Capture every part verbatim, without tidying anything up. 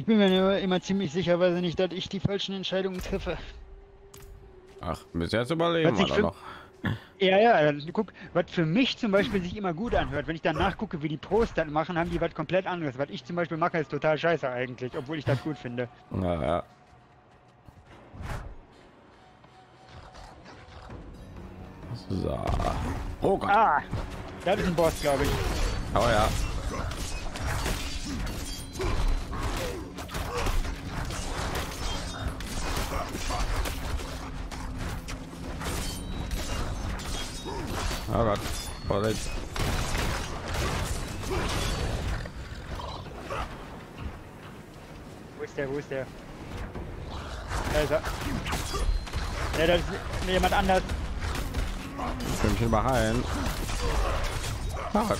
bin mir nur immer ziemlich sicher, weiß ich nicht, dass ich die falschen Entscheidungen treffe. Ach, bis jetzt überleben Was wir ich doch für, noch. ja, ja, dann guck, was für mich zum Beispiel sich immer gut anhört, wenn ich dann nachgucke, wie die Pros das machen, haben die was komplett anderes. Was ich zum Beispiel mache, ist total scheiße eigentlich, obwohl ich das gut finde. Ja, ja. So. Oh Gott. Ah, das ist ein Boss, glaube ich. Oh ja. Oh Gott. Vorsicht. Wo ist der, wo ist der? Da ist er. Ja, das ist jemand anders. Ich will mich überheilen. Oh Gott.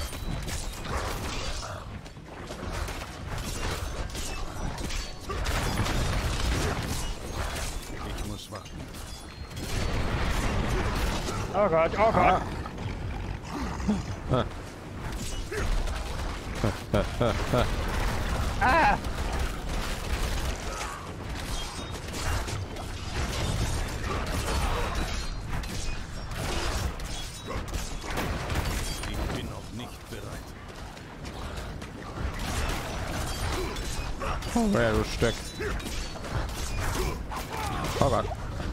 Ich muss warten. Oh Gott, oh Gott. Ah. Ah! Ich bin noch nicht bereit. Oh, wer du Stück. Oh Gott.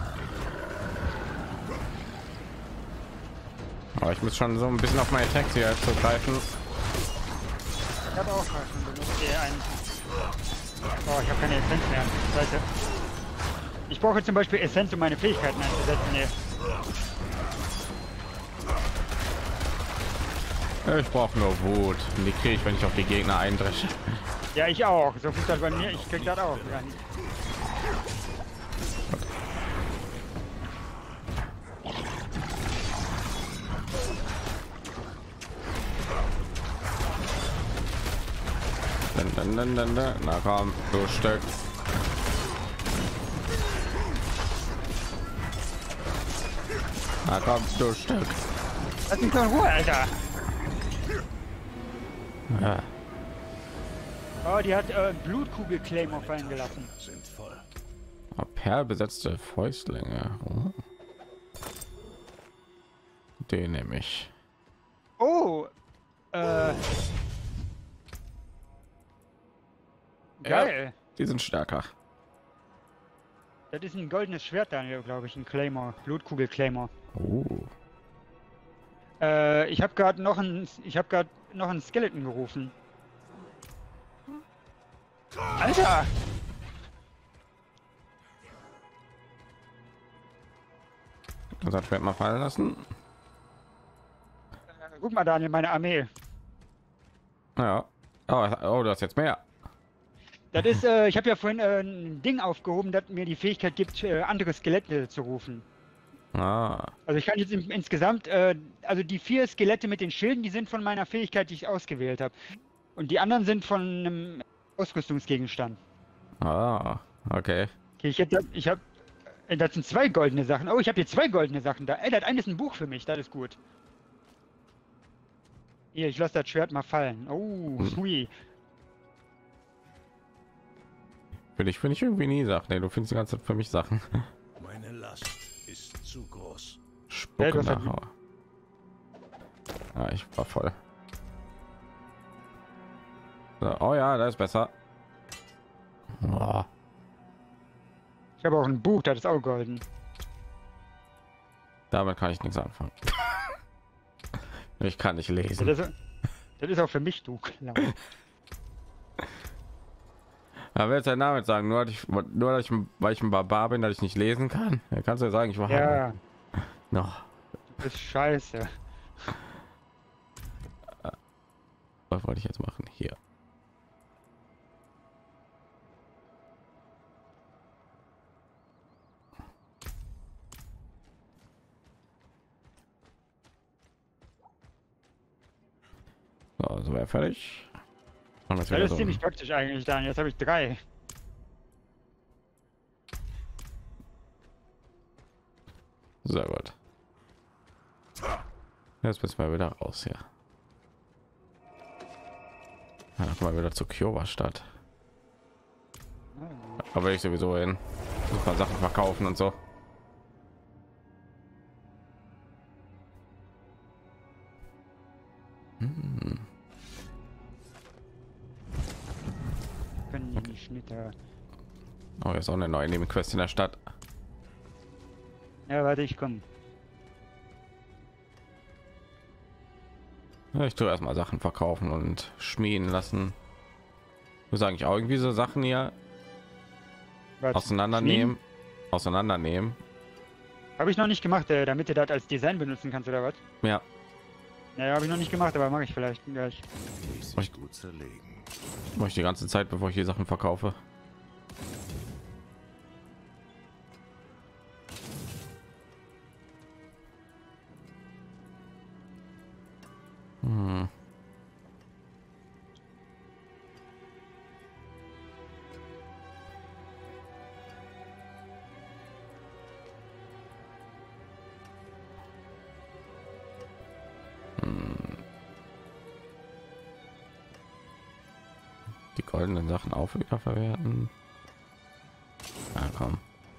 Aber ich muss schon so ein bisschen auf meine Attacks hier zugreifen. Ich habe auch mal schon benutzt hier einen. Oh, ich habe keine Essenz mehr. Scheiße. Ich brauche zum Beispiel Essenz, um meine Fähigkeiten einzusetzen. Nee. Ich brauche nur Wut. Und die kriege ich, wenn ich auf die Gegner eindresche. Ja, ich auch. So funktioniert das bei mir. Ich krieg das auch. Ja. Dann, dann, dann, dann. Na komm, du Stück. Na komm, du Stück. Lass mich doch in Ruhe, Alter. Ja. Oh, die hat äh, Blutkugel-Claymore fallen gelassen. Sind voll. Oh, perlbesetzte Fäustlinge. Oh. Den nehme ich. Oh! Äh. Geil. Ja, die sind stärker. Das ist ein goldenes Schwert, Daniel, glaube ich. Ein Claymore. Blutkugel-Claymore. Oh. Äh, ich habe gerade noch ein, ich habe gerade noch einen Skeleton gerufen. Alter! Das Schwert mal fallen lassen. Äh, guck mal, Daniel, meine Armee. Ja. Oh, oh, du hast jetzt mehr. Das ist, äh, ich habe ja vorhin äh, ein Ding aufgehoben, das mir die Fähigkeit gibt, äh, andere Skelette zu rufen. Ah. Also ich kann jetzt im, insgesamt, äh, also die vier Skelette mit den Schilden, die sind von meiner Fähigkeit, die ich ausgewählt habe. Und die anderen sind von einem Ausrüstungsgegenstand. Ah. Okay. Okay, ich hätte, ich habe, äh, das sind zwei goldene Sachen. Oh, ich habe hier zwei goldene Sachen da. Ey, das eine ist ein Buch für mich, das ist gut. Hier, ich lasse das Schwert mal fallen. Oh, Hm. hui. Für dich finde ich irgendwie nie Sachen. Nee, du findest die ganze Zeit für mich Sachen. Meine Last ist zu groß. Spucke Ja, du hast nach. halt- Ja, ich war voll. So, oh ja, das ist besser. Oh. Ich habe auch ein Buch, das ist auch golden. Damit kann ich nichts anfangen. Ich kann nicht lesen. Das ist, das ist auch für mich du. Klar. Aber willst du damit sagen, nur, ich, nur dass ich, weil ich ein Barbar bin, dass ich nicht lesen kann? Da kannst du ja sagen, ich war Ja, noch. das ist scheiße. Was wollte ich jetzt machen? Hier. So, also wäre fertig. Und das Das wieder ist so ziemlich ein- praktisch eigentlich, dann. Jetzt habe ich drei. Sehr gut. Jetzt müssen wir wieder raus hier. Ja, dann kommen wir wieder zur Kiowa Stadt. Aber ich sowieso hin. Ein paar Sachen verkaufen und so. Hm. Können die Schnitter. Oh, jetzt auch eine neue Nebenquest in der Stadt. Ja, warte, ich komme. Ja, ich tue erstmal Sachen verkaufen und schmieden lassen. Muss eigentlich auch irgendwie so Sachen hier auseinandernehmen, auseinandernehmen. Habe ich noch nicht gemacht, äh, damit du das als Design benutzen kannst oder was? Ja, Naja, habe ich noch nicht gemacht, aber mache ich vielleicht gleich. Ließ sich gut zerlegen. mache ich die ganze Zeit, bevor ich die Sachen verkaufe. Hm. Die goldenen Sachen auch wieder verwerten. Ja, komm.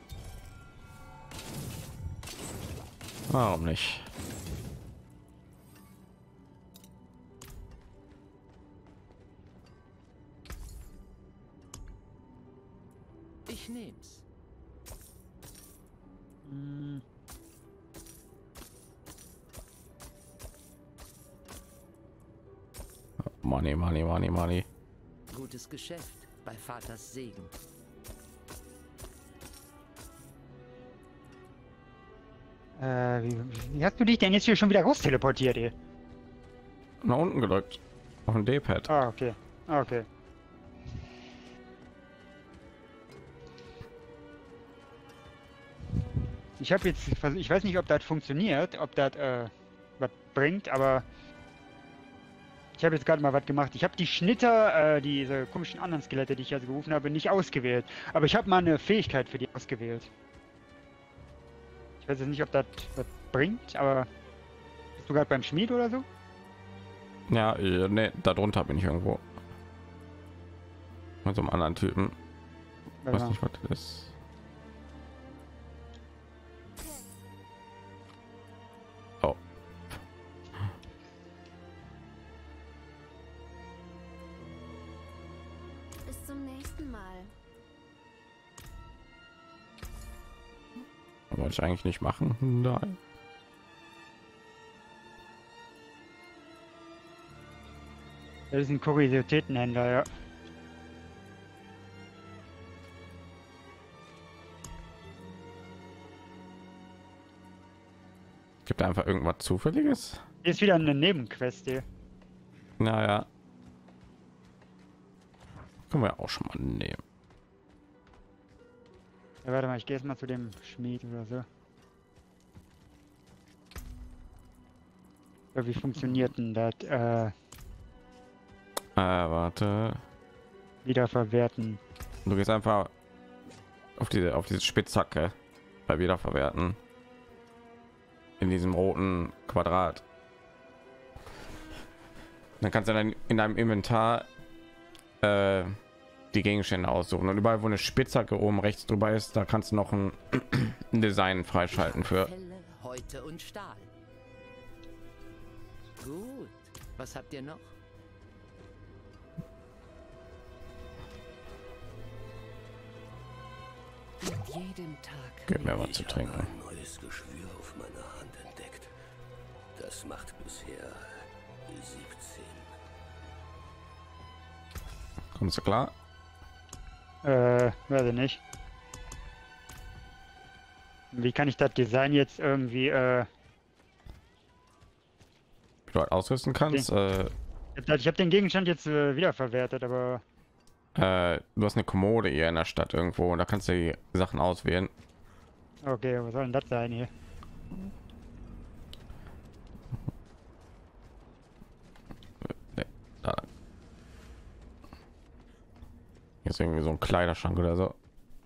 Warum nicht? Ich nehm's. Hm. Money, money, money, money. Gutes Geschäft bei Vaters Segen. Äh, wie, wie hast du dich denn jetzt hier schon wieder raus teleportiert, ey? Nach unten gedrückt. Auf ein D-Pad. Ah, okay. Ah, okay. Ich habe jetzt, vers- ich weiß nicht, ob das funktioniert, ob das äh, was bringt, aber ich habe jetzt gerade mal was gemacht. Ich habe die Schnitter, äh, diese komischen anderen Skelette, die ich jetzt gerufen habe, nicht ausgewählt. Aber ich habe mal eine Fähigkeit für die ausgewählt. Ich weiß jetzt nicht, ob das was bringt, aber bist du gerade beim Schmied oder so? Ja, äh, nee, darunter bin ich irgendwo. Mit so einem anderen Typen. Ich weiß Ja. nicht, was das ist. Oh. Bis zum nächsten Mal. Wollte ich eigentlich nicht machen. Nein. Das ist ein Kuriositätenhändler, ja. Gibt einfach irgendwas Zufälliges? Hier ist wieder eine Nebenquest hier. Naja. Können wir auch schon mal nehmen. Ja, warte mal, ich gehe jetzt mal zu dem Schmied oder so. Ja, wie funktioniert denn das? Äh, Äh, warte. wiederverwerten. Du gehst einfach auf diese auf diese Spitzhacke bei Wiederverwerten. In diesem roten Quadrat. Dann kannst du dann in deinem Inventar äh, die Gegenstände aussuchen und überall, wo eine Spitzhacke oben rechts drüber ist, da kannst du noch ein, ein Design freischalten für. Felle, Häute und Stahl. Gut. Was habt ihr noch? Mit jedem Tag. Gib mir was zu Ich habe trinken. ein neues Geschwür auf meiner Hand entdeckt. Das macht bisher siebzehn. Kommst du klar? Äh, weiß ich nicht. Wie kann ich das Design jetzt irgendwie, äh... Wie du halt ausrüsten kannst. Äh, Ich habe den Gegenstand jetzt äh, wiederverwertet, aber... äh, du hast eine Kommode hier in der Stadt irgendwo und da kannst du die Sachen auswählen. Okay, was soll denn das sein hier? Nee, da. Hier ist irgendwie so ein Kleiderschrank oder so.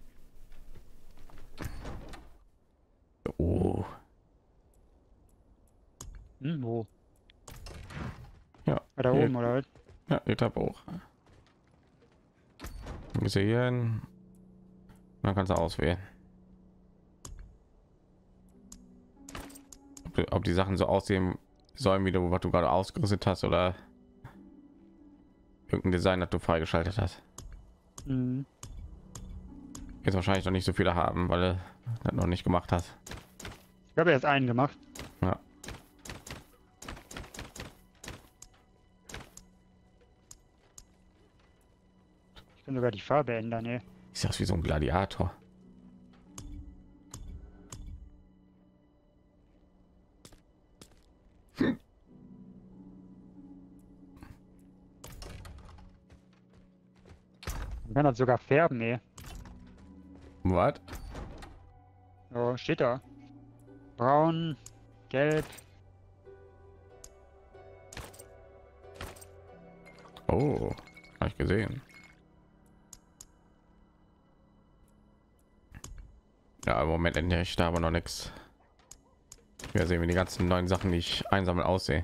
Oh. Hm, wo? Ja, Da hier- oben, oder was? Ja, die Treppe hoch. Gesehen. Dann kannst du auswählen, ob, du, ob die Sachen so aussehen sollen, wie du, was du gerade ausgerüstet hast, oder irgendein Design, das du freigeschaltet hast. Mhm. Jetzt wahrscheinlich noch nicht so viele haben, weil er das noch nicht gemacht hat. Ich habe erst einen gemacht. Ja. Ich kann sogar die Farbe ändern, ey. Sieht aus wie so ein Gladiator. Man kann das sogar färben, ey. Was? Oh, steht da. Braun, gelb. Oh, habe ich gesehen. Ja, im Moment ändere ich da aber noch nichts. Wir sehen, wie die ganzen neuen Sachen, die ich einsammeln, aussehe.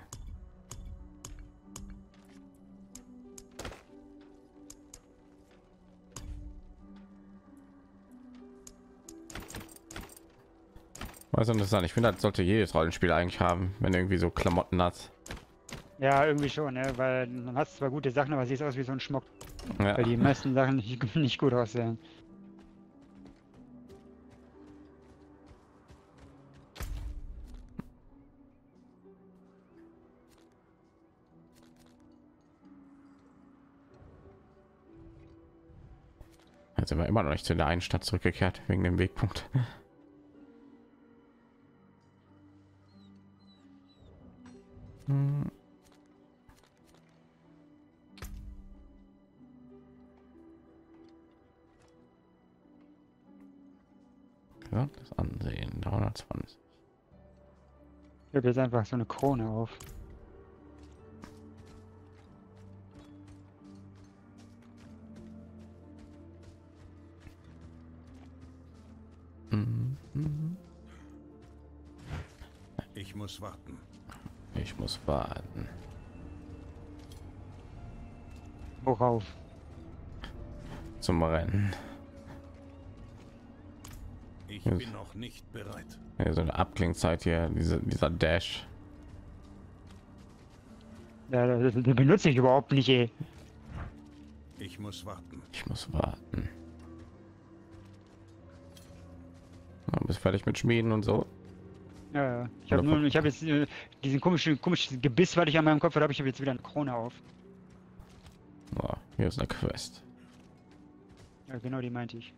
Was interessant. Ich finde, das sollte jedes Rollenspiel eigentlich haben, wenn irgendwie so Klamotten hat. Ja, irgendwie schon, ne? Weil man hat zwar gute Sachen, aber sieht aus wie so ein Schmuck. Ja. Weil die meisten Sachen nicht, nicht gut aussehen. Jetzt sind wir immer noch nicht zu der einen Stadt zurückgekehrt wegen dem Wegpunkt. Hm. Ja, das Ansehen dreihundertzwanzig. Ich habe jetzt einfach so eine Krone auf. Mhm. Mhm. Ich muss warten. Ich muss warten. Worauf? Zum Rennen. Ich Yes. bin noch nicht bereit. Ja, so eine Abklingzeit hier, diese, dieser Dash. Ja, das, das benutze ich überhaupt nicht, ey. Ich muss warten. Ich muss warten. Ja, bist fertig mit Schmieden und so. Ja, ja. Ich habe Oder nur, von- ich habe jetzt äh, diesen komischen, komischen Gebiss, was ich an meinem Kopf habe, ich habe jetzt wieder eine Krone auf. So, hier ist eine Quest. Ja, genau, die meinte ich.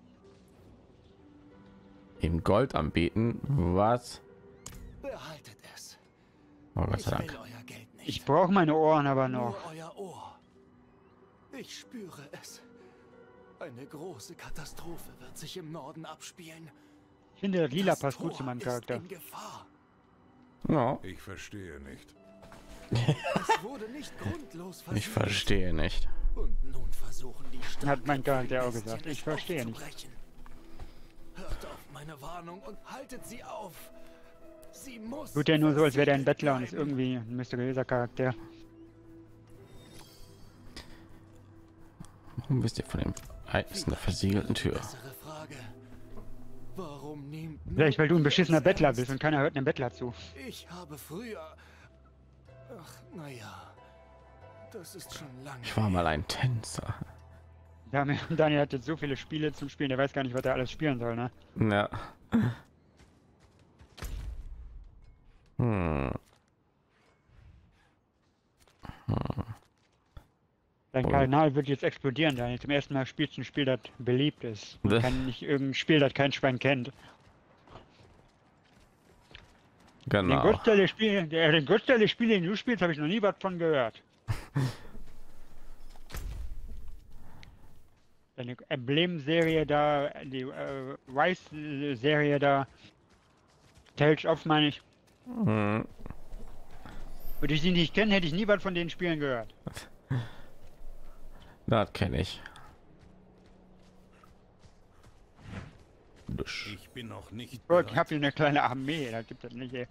Ihm Gold anbieten. Was? Behaltet es. Oh, Gott Ich sei will Dank. euer Geld nicht. Ich brauche meine Ohren aber noch. Nur euer Ohr. Ich spüre es. Eine große Katastrophe wird sich im Norden abspielen. Ich finde, das Lila Das passt gut Tor zu meinem ist Charakter. in Gefahr. Ja, Ich verstehe nicht. Es wurde nicht grundlos ich versiegt. verstehe nicht. Und nun versuchen die Starken, Hat mein Charakter auch Bestien gesagt. Ich es verstehe nicht. aufzubrechen. Hört auf meine Warnung und haltet sie auf. Sie muss. Tut ja nur so, als wäre der ein versiegelt Bettler und ist bleiben. irgendwie ein mysteriöser Charakter. Warum wisst ihr von dem Ereignis einer versiegelten Tür? Bessere Frage. Warum nehmt Vielleicht, weil du ein nur beschissener ihr Bettler ernst? bist und keiner hört einem Bettler zu. Ich habe früher. Ach, naja. Das ist schon lange. Ich war mal ein Tänzer. Daniel Daniel hat jetzt so viele Spiele zum Spielen, der weiß gar nicht, was er alles spielen soll, ne? Ja. Hm. Dein Oh. Kanal wird jetzt explodieren, Daniel. Zum ersten Mal spielst du ein Spiel, das beliebt ist. Und Das- kann nicht irgendein Spiel, das kein Schwein kennt. Den Genau. Großteil der Spiele, der, den Großteil der Spiele, die du spielst, habe ich noch nie was von gehört. Deine Emblem-Serie da, die äh, Rise-Serie da, Tales of meine ich. Hm. Würde ich sie nicht kennen, hätte ich nie was von den Spielen gehört. Das kenne ich. Dusch. Ich bin noch nicht Ich bereit. habe hier eine kleine Armee, da gibt es nicht, ey.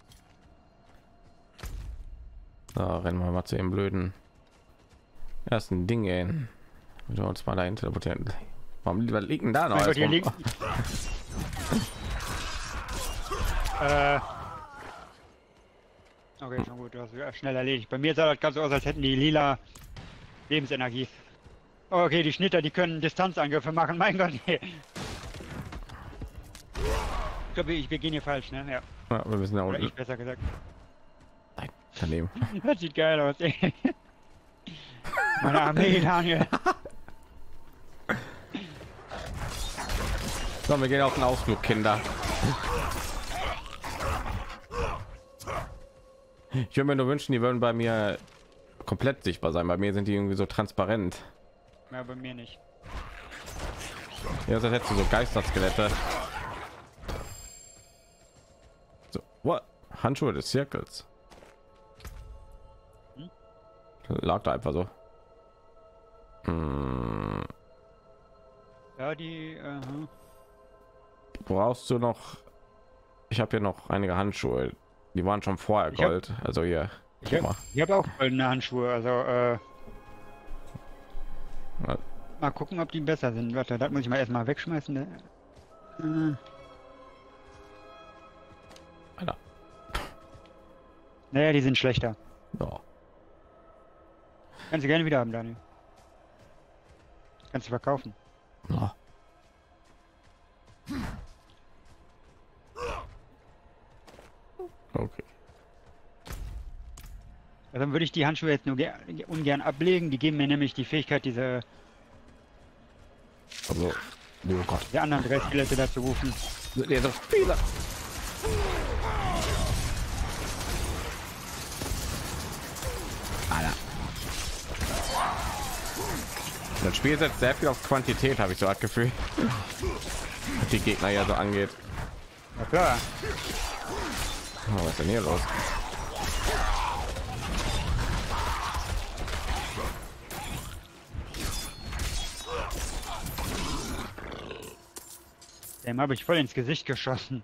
So, rennen wir mal zu dem blöden ersten Ding gehen. Wir uns mal dahin teleportieren. Warum was liegt denn da noch? Mein Gott, alles hier rum? liegen. äh. Okay, schon gut, du hast ja schnell erledigt. Bei mir sah das ganz so aus, als hätten die lila Lebensenergie. Oh, okay, die Schnitter, die können Distanzangriffe machen. Mein Gott, nee. Ich glaube, ich, wir gehen hier falsch, ne? Ja. Ja, wir müssen da Oder unten. ich besser gesagt. Nein, daneben. Das sieht geil aus, ey. Meine Armee, Daniel. So, wir gehen auf den Ausflug, Kinder. Ich würde mir nur wünschen, die würden bei mir komplett sichtbar sein. Bei mir sind die irgendwie so transparent. Ja, bei mir nicht. Ja, das hättest du so Geisterskelette. So, what? Handschuhe des Zirkels. Hm? Lag da einfach so. Hm. Ja, die. Äh, Brauchst du noch? Ich habe hier noch einige Handschuhe. Die waren schon vorher Ich hab- Gold. Also hier. ich Guck mal. habe ich hab auch goldene Handschuhe, also äh, Ja. mal gucken, ob die besser sind. Warte, das muss ich mal erstmal wegschmeißen. Ne? Äh, Alter. naja, die sind schlechter. Ja. Kannst du gerne wieder haben, Daniel. Kannst du verkaufen. Ja. Okay. Also dann würde ich die Handschuhe jetzt nur ger ungern ablegen. Die geben mir nämlich die Fähigkeit, diese, Also, oh Gott. diese anderen drei Skelette dazu rufen. Ja, so viele. Alter. Das Spiel setzt sehr viel auf Quantität, habe ich so das Gefühl. Was die Gegner ja so angeht. Na klar. Oh, was ist denn hier los? Dem habe ich voll ins Gesicht geschossen.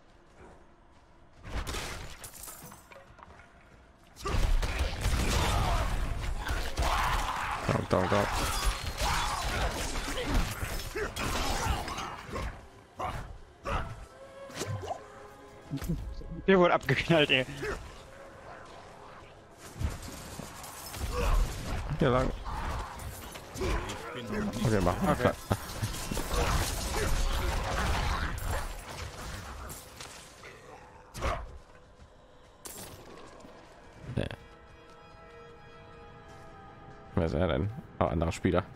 Oh, oh, oh. Der wurde abgeknallt, ey. Hier lang. Okay, mach. Okay. Nee. Wer ist er denn? Oh, anderer Spieler.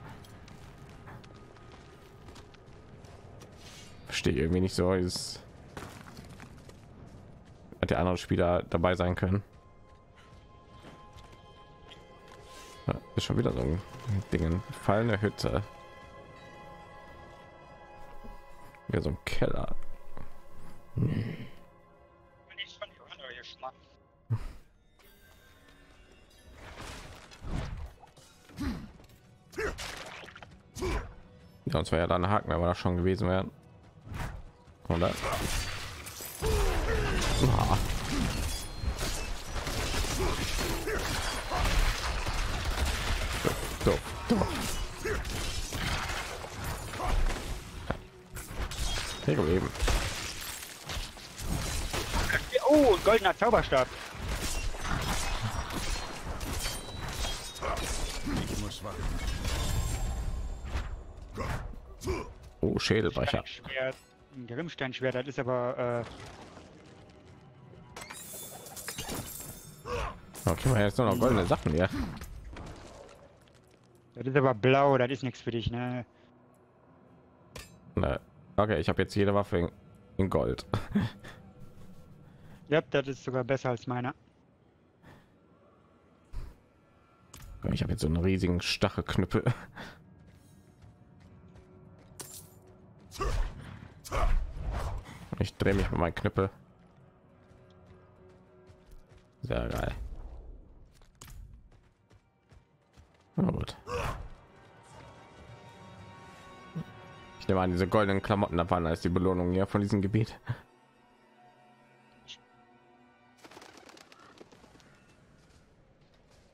Verstehe ich irgendwie nicht so. Ist hat der andere Spieler dabei sein können. Ja, ist schon wieder so ein Ding. Fallende Hütte. Ja, so ein Keller. Ja, und zwar ja dann Haken, aber das schon gewesen wären. Und das. Ah. So, so, so. Hey, eben. Oh, ein goldener Zauberstab. Ich muss warten. Oh, Schädelbrecher. Schwert. Ein Grimmsteinschwert, das ist aber äh, Okay, man jetzt nur noch goldene Sachen hier. das ist aber blau, das ist nichts für dich, ne? Ne. Okay, ich habe jetzt jede Waffe in, in Gold. Ja, das ist sogar besser als meiner. Ich habe jetzt so einen riesigen Stachelknüppel. Ich drehe mich mit meinem Knüppel. Sehr geil. Na gut. Ich nehme an, diese goldenen Klamotten da waren als die Belohnung hier von diesem Gebiet.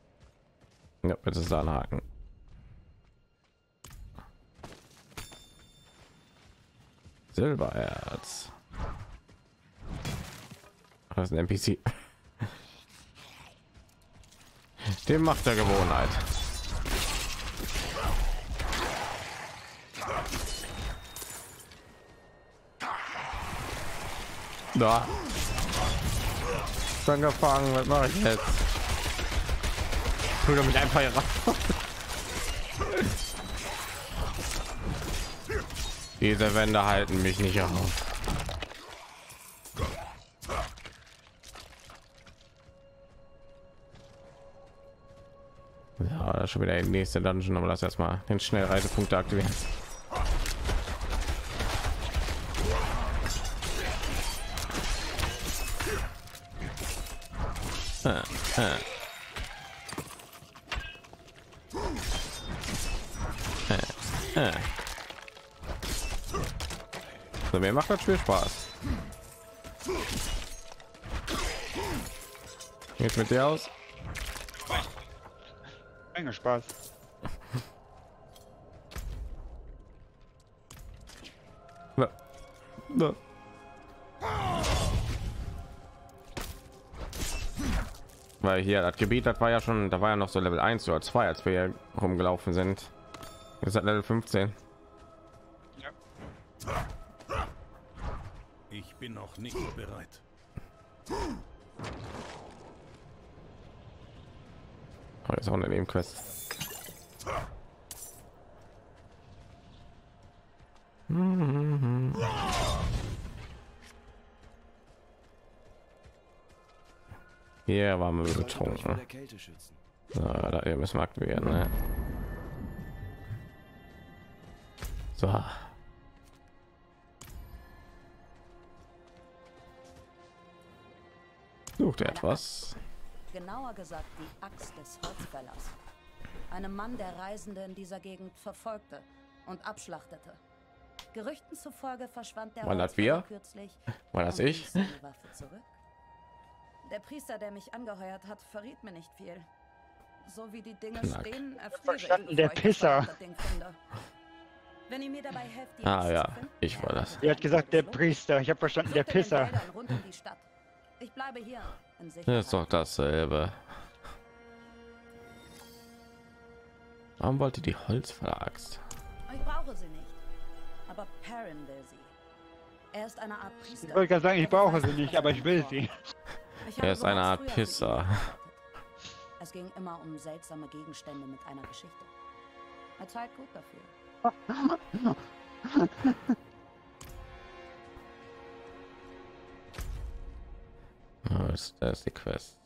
Ja, bitte ist da ein Haken. Silbererz. Das ist ein N P C. Dem macht der Gewohnheit. Da. Schon gefangen, was mache ich jetzt? Tu damit einfach hier raus. Diese Wände halten mich nicht auf. Ja, das ist schon wieder der nächste Dungeon, aber lass erstmal den Schnellreisepunkt aktivieren. Äh, äh. Äh, äh. So, mir macht das Spiel Spaß. Jetzt mit dir aus. Menge Spaß. Ja. Ja. Weil hier das Gebiet, das war ja schon, da war ja noch so Level eins oder zwei, als wir hier rumgelaufen sind. Jetzt hat Level fünfzehn. Ja. Ich bin noch nicht bereit. Oh, ist auch eine Nebenquest. Hier waren wir betrunken. So, da hier müssen wir aktivieren. Ne? So. Sucht ihr etwas? Genauer gesagt die Axt des Holzfällers. Einem Mann, der Reisende in dieser Gegend verfolgte und abschlachtete. Gerüchten zufolge verschwand der War das Holzfäller wir? kürzlich. War das und ich? ließ seine Waffe zurück. Der Priester, der mich angeheuert hat, verriet mir nicht viel. So wie die Dinge Knack. stehen, erfriere Verstanden, ich, der bevor ich das Pisser. verdammte Ding finde. Wenn ihr mir dabei helft, die Ah Axt ja, zu finden, ich war das. Er hat gesagt, der Priester. Ich habe verstanden, der sucht in den Pisser. Wäldern rund um die Stadt. Ich bleibe hier in Das Sicherheit. ist doch dasselbe. Warum wollte die Holzfäller-Axt? Ich brauche sie nicht. Aber Perrin will sie. Er ist eine Art Priester. Ich wollte gerade sagen, ich der brauche weiß sie nicht, nicht, was aber er ich will vorhat. sie. Ich Er habe ist eine bereits Art früher für ihn Pisser. gearbeitet. Es ging immer um seltsame Gegenstände mit einer Geschichte. Er zahlt gut dafür. Oh, ist das ist die Quest?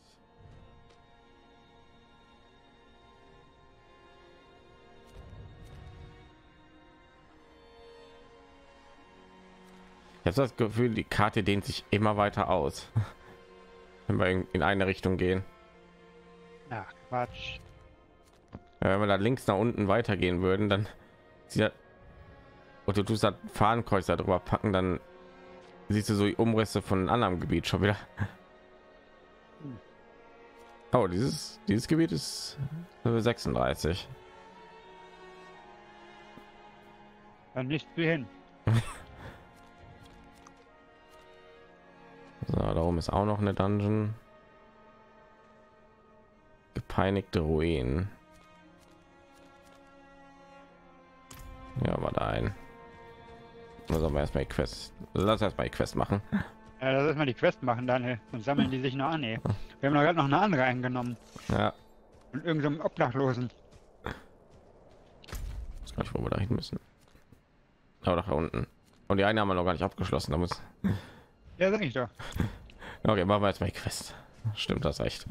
Ich habe das Gefühl, die Karte dehnt sich immer weiter aus, wenn wir in- in eine Richtung gehen. Ach, Quatsch. Ja, wenn wir da links nach unten weitergehen würden, dann sieht das- und du tust das Fahnenkreuz da drüber packen, dann siehst du so die Umrisse von einem anderen Gebiet schon wieder. Oh, dieses dieses Gebiet ist Level sechsunddreißig. Dann nicht wie hin. So, darum ist auch noch eine Dungeon. Gepeinigte Ruinen. Ja, war da ein. Also wir erstmal die Quest. Lass erstmal die Quest machen. Ja, lass erstmal die Quest machen, dann ey. Und sammeln die sich noch an. Ey. Wir haben noch gerade noch eine andere eingenommen. Ja, Und irgendeinem Obdachlosen. ich weiß gar nicht, wo wir da hin müssen. Aber doch da unten. Und die eine haben wir noch gar nicht abgeschlossen. Da muss. Ja, sag ich doch. Okay, machen wir jetzt mal die Quest. Stimmt das echt?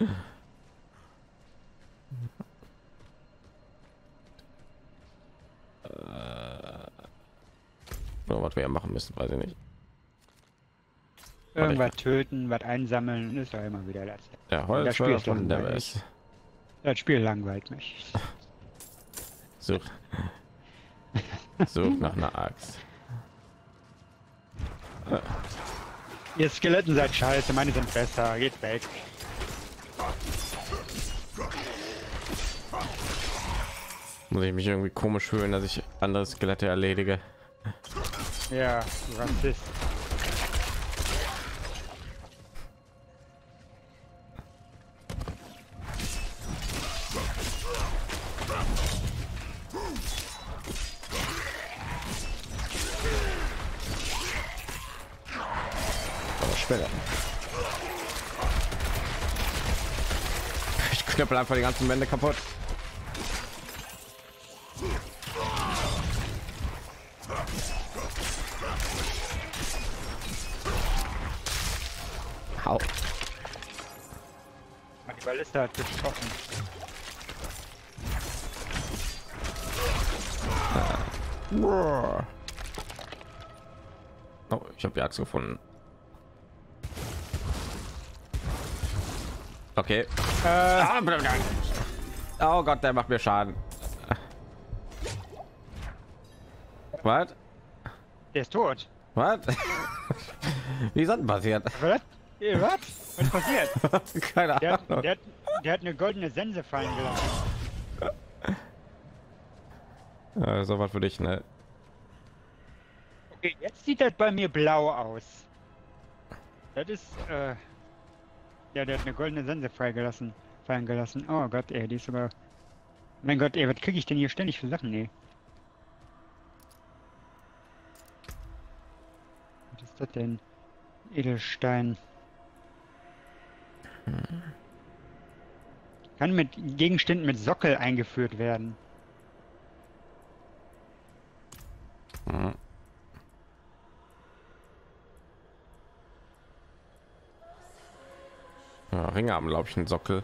Äh, nur was wir ja machen müssen, weiß ich nicht. Irgendwas töten, was einsammeln, ist doch immer wieder das. Der Das Spiel Holzfäller ist von langweilig. Neves. Das Spiel langweilt mich. Sucht. Sucht nach einer Axt. Ihr Skeletten seid scheiße, meine sind besser. Geht weg. Muss ich mich irgendwie komisch fühlen, dass ich andere Skelette erledige. Ja, du Rassist. Aber schneller. Ich knüppel einfach die ganzen Wände kaputt. Hau. Die Balliste hat getroffen. Oh, ich habe die Axt gefunden. Okay. Äh, Oh Gott, der macht mir Schaden. Was? der ist tot. Was? Wie ist das passiert? Was? Äh, Was? Was ist passiert? Keine Der hat, Ahnung. der, hat, der hat eine goldene Sense fallen gelassen. Ja, so was für dich, ne? Okay, jetzt sieht das bei mir blau aus. Das ist, äh... Ja, der hat eine goldene Sense freigelassen, fallen gelassen. Oh Gott, ey, die ist sogar... Mein Gott, ey, was kriege ich denn hier ständig für Sachen, ey? Was ist das denn? Edelstein. Kann mit Gegenständen mit Sockel eingeführt werden. Hm. Ja, Ringe haben, glaube ich, einen Sockel.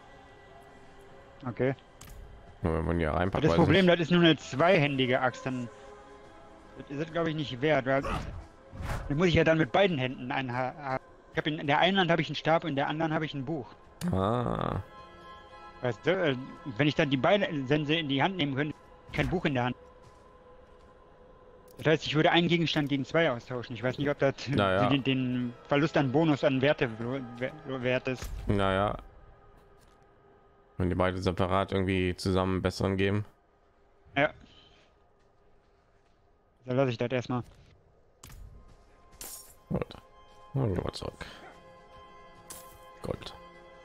Okay. Nur wenn man hier reinpackt. Das weiß ich Problem, nicht. das ist nur eine zweihändige Axt, dann das ist das, glaube ich, nicht wert. Weil dann muss ich ja dann mit beiden Händen einen ha ha- Ich habe in der einen Hand habe ich einen Stab und in der anderen habe ich ein Buch. Ah, Weißt du, äh, wenn ich dann die beiden Sense in die Hand nehmen könnte, kein Buch in der Hand. Das heißt, ich würde einen Gegenstand gegen zwei austauschen. Ich weiß nicht, ob das Naja. den, den Verlust an Bonus an Werte w- wert ist. naja. Wenn die beide separat irgendwie zusammen besseren geben. Ja. Dann lasse ich das erstmal. Gut. Dann gehen wir zurück. Gold.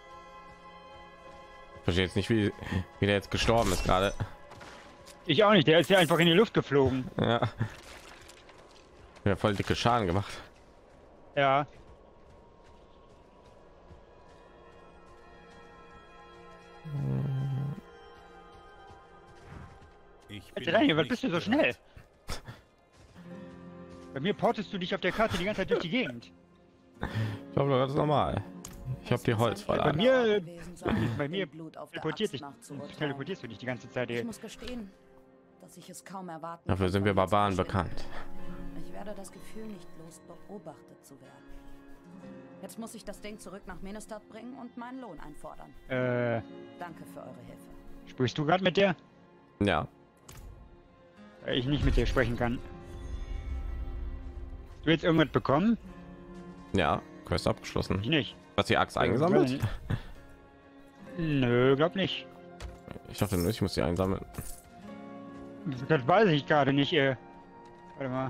Ich verstehe jetzt nicht, wie, wie der jetzt gestorben ist gerade. Ich auch nicht, der ist ja einfach in die Luft geflogen. Ja. Ja, voll dicke Schaden gemacht. Ja. Ich Alter, Daniel, was nicht bist du so bereit. schnell? Bei mir portest du dich auf der Karte die ganze Zeit durch die Gegend. Ich glaube, das ist normal. Ich habe die Holz Bei verladen. mir, gewesen sein, bei mir dem Blut auf der teleportiert Axt dich, nachzuurteilen. teleportierst du dich die ganze Zeit. Ich Ey. muss gestehen, dass ich es kaum erwarten Dafür konnte, sind wir von dir zu Barbaren verschwinden. bekannt. Ich werde das Gefühl nicht los, beobachtet zu werden. Jetzt muss ich das Ding zurück nach Menestad bringen und meinen Lohn einfordern. Äh, Danke für eure Hilfe. sprichst du gerade mit der? Ja. Weil ich nicht mit dir sprechen kann. Hast du jetzt irgendwas bekommen? Ja. Quest abgeschlossen. Ich nicht. Was die Axt eingesammelt? Nö, glaub nicht. Ich dachte nur, ich muss die einsammeln. Das weiß ich gerade nicht. Äh. Warte mal.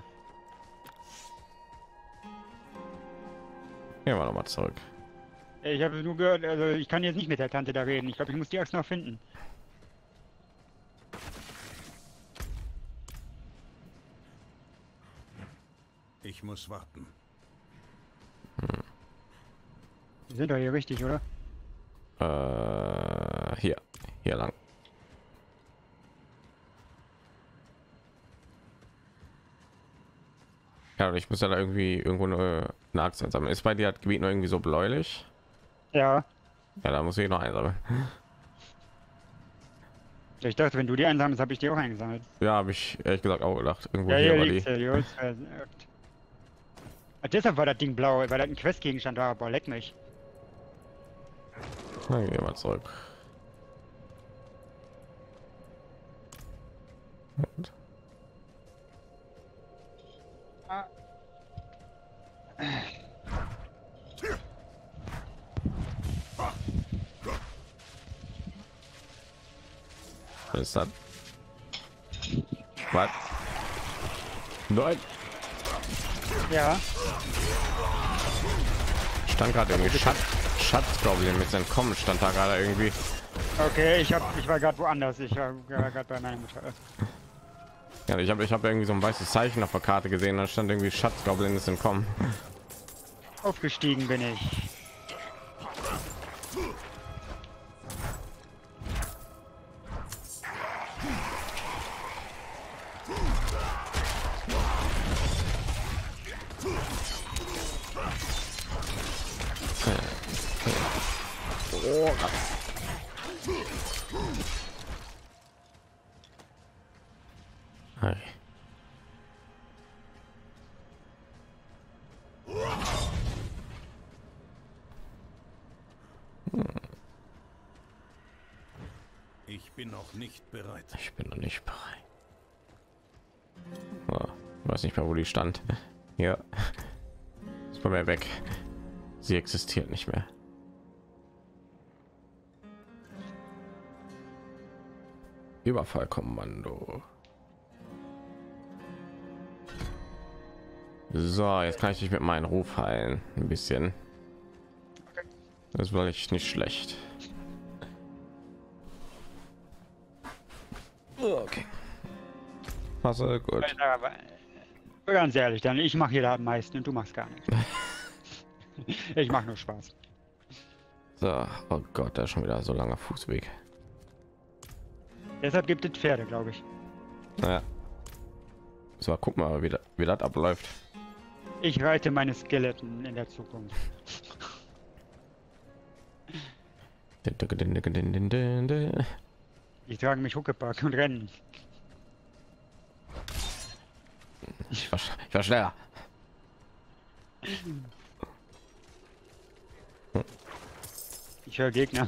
Gehen wir noch mal zurück. Ich habe nur gehört, also ich kann jetzt nicht mit der Tante da reden. Ich glaube, ich muss die Axt noch finden. Ich muss warten. Wir sind doch hier richtig, oder? Äh, hier. Hier lang. Ja, ich muss ja da irgendwie irgendwo eine, eine Axt einsammeln. Ist bei dir das Gebiet noch irgendwie so bläulich? Ja. Ja, da muss ich noch einsammeln. Ich dachte, wenn du die einsammelst, habe ich die auch eingesammelt. Ja, habe ich ehrlich gesagt auch gedacht. Irgendwo Ja, hier hier war liegt die. sie, die Holz verwirkt. Ah, deshalb war das Ding blau, weil das ein Questgegenstand war. Boah, leck mich. Dann gehen wir zurück. Und Ah. was ist das? Was? Nein! Ja. Stand gerade irgendwie Schatz, Schatzgoblin mit seinem Kommen stand da gerade irgendwie. Okay, ich hab, ich war gerade woanders. Ich war gerade bei meiner Mutter. Ja, ich habe ich habe irgendwie so ein weißes Zeichen auf der Karte gesehen, da stand irgendwie Schatzgoblin ist entkommen. Aufgestiegen bin ich. Oh. Hey. Ich bin noch nicht bereit. Ich bin noch nicht bereit. Oh, ich weiß nicht mehr, wo die stand. Ja, ist bei mir weg. Sie existiert nicht mehr. Überfallkommando. So, jetzt kann ich dich mit meinem Ruf heilen. Ein bisschen. Das war ich nicht schlecht. Okay. Also gut. Aber ganz ehrlich, dann ich mache hier da am meisten und du machst gar nichts. Ich mache nur Spaß. So, oh Gott, da ist schon wieder so langer Fußweg. Deshalb gibt es Pferde, glaube ich. Naja. So, guck mal, wie das, wie das abläuft. Ich reite meine Skeletten in der Zukunft. Die tragen mich Huckepack und rennen. Ich war, ich war schneller. Ich höre Gegner.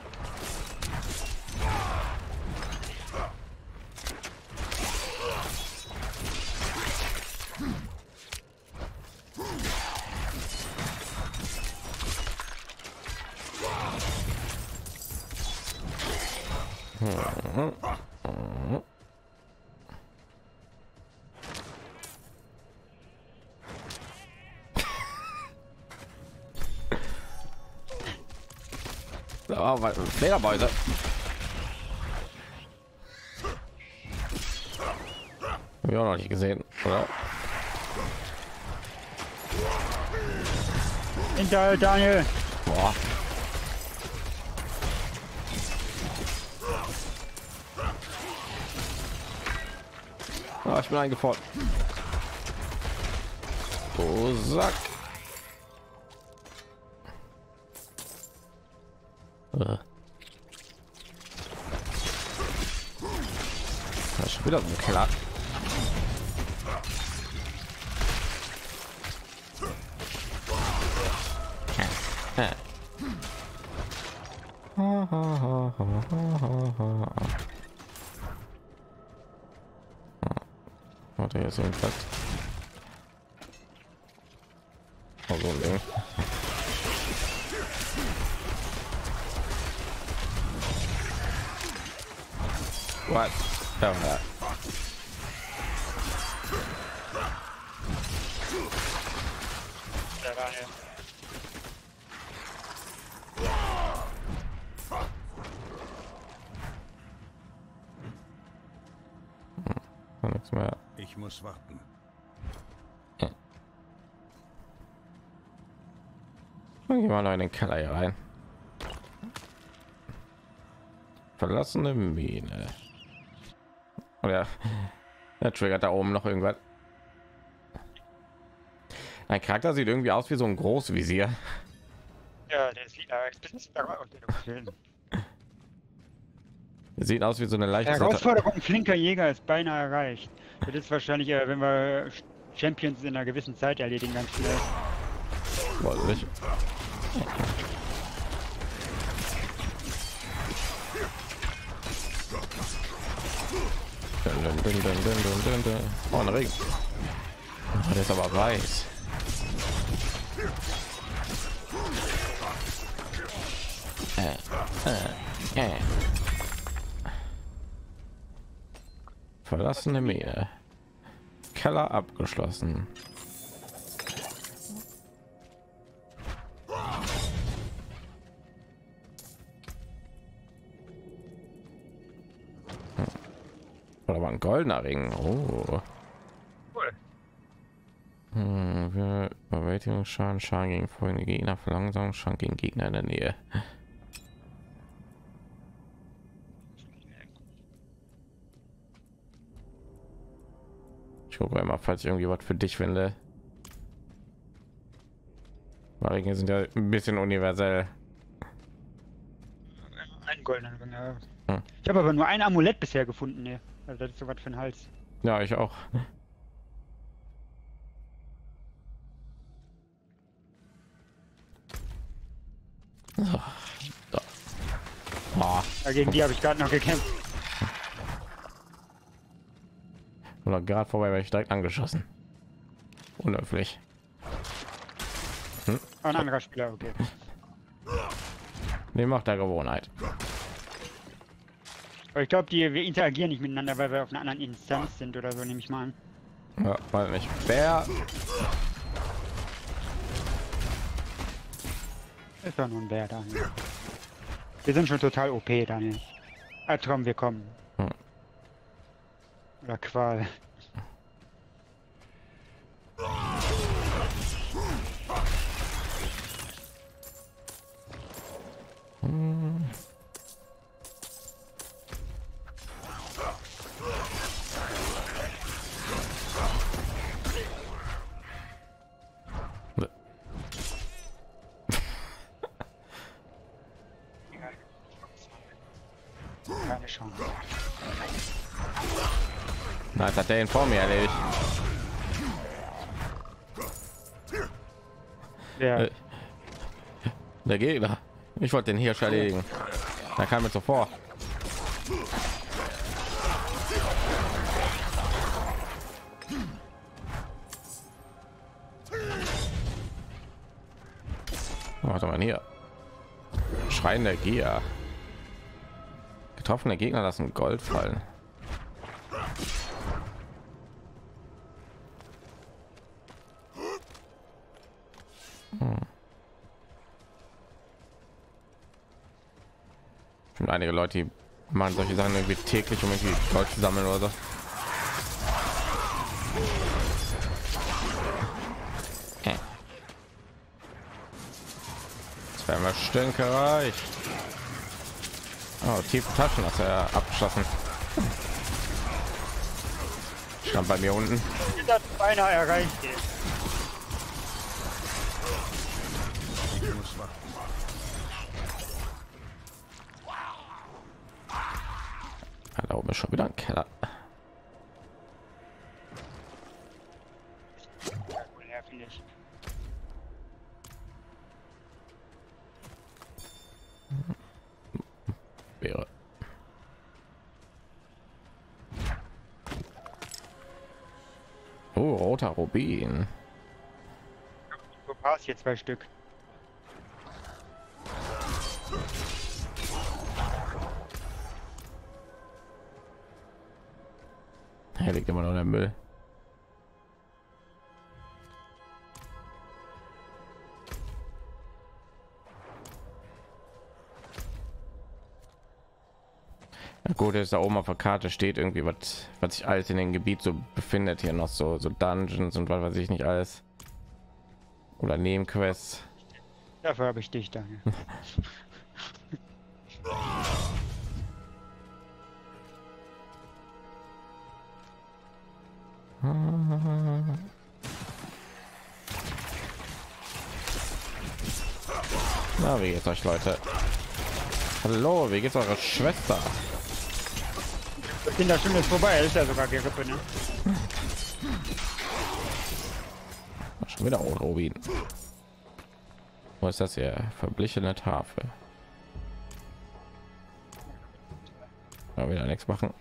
Oh, Fledermäuse. Hab ich auch noch nicht gesehen, oder? Hinter Daniel. Boah. Ah, ich bin eingefordert. Oh, Sack. Äh. Das ist schon wieder so ein Keller. Warte, hier ist irgendwas. Oh, so ein Ding. What? Ja, ja. Der Daniel. Hm, nichts mehr. Ich muss warten. Gehen wir noch in den Keller hier rein. Verlassene Mine. Oder der triggert da oben noch irgendwas. Ein Charakter sieht irgendwie aus wie so ein Großvisier. Ja, der sieht aber Sieht aus wie so eine leichte Herausforderung. Flinker Jäger ist beinahe erreicht. Das ist wahrscheinlich, äh, wenn wir Champions in einer gewissen Zeit erledigen, ganz schnell. Weiß nicht. Dun, dun, dun, dun, dun, dun, dun. Oh, ein Ring. Oh, der ist aber weiß. Äh, äh, äh. Verlassene Mine. Keller abgeschlossen. ein goldener Ring. Oh. Cool. Hm, wir Überwältigungsschaden, Schaden gegen folgende Gegner, Verlangsamung, Schaden gegen Gegner in der Nähe. Ich gucke mal, falls ich irgendwie was für dich finde. Ringe sind ja ein bisschen universell. Ein goldener Ring, ja. Hm. Ich habe aber nur ein Amulett bisher gefunden, ne? Also das ist so was für ein Hals. Ja, ich auch. So. So. Oh. Ja, gegen die habe ich gerade noch gekämpft. Oder gerade vorbei, weil ich direkt angeschossen. Unhöflich. Hm? Oh, ein anderer Spieler, okay. Nee, macht der Gewohnheit. Aber ich glaube, die wir interagieren nicht miteinander, weil wir auf einer anderen Instanz sind oder so, nehme ich mal an. Ja, weiß nicht. Wer? Ist doch nur ein Bär, Daniel. Wir sind schon total O P, Daniel. Albtraum, wir kommen. Hm. Oder Qual. Hm. Keine Chance. Na, jetzt hat der ihn vor mir erledigt. Ja. Äh, Der Gegner. Ich wollte den hier schon erledigen. Da kam mir zuvor. Warte mal hier. Schreien der Gier. Getroffene Gegner lassen Gold fallen. Hm. Und einige Leute, die machen solche Sachen irgendwie täglich, um irgendwie Gold zu sammeln oder so. Das wäre mal stinkereich. Oh, tiefe Taschen hat er abgeschossen. Stand bei mir unten. Das beinahe erreicht. Ich muss warten. Ja, da oben ist schon wieder ein Keller. Ja, finde ich. Wäre. Oh, roter Rubin. Du passt hier zwei Stück. Hier liegt immer noch der Müll. Ja, gut, ist da oben auf der Karte steht irgendwie was, was sich alles in dem Gebiet so befindet, hier noch so so Dungeons und was weiß ich nicht alles oder Nebenquests. Dafür habe ich dich, Daniel. Na, wie geht's euch, Leute? Hallo, wie geht's eurer Schwester? Ich bin da schon jetzt vorbei, ist ja sogar Gerippe, ne? Schon wieder Rubin. Wo ist das hier? Verblichene Tafel. Ja, wieder nichts machen.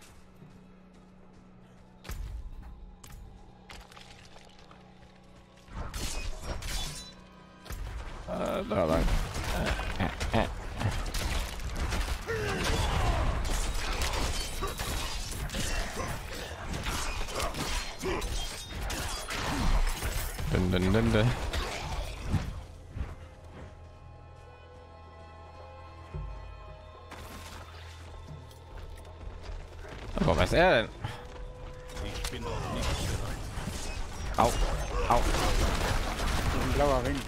Äh, da lang. Äh, äh, äh. Dun, dun, dun, dun. Aber was ist er denn? Au, au. Das ist ein blauer Ring.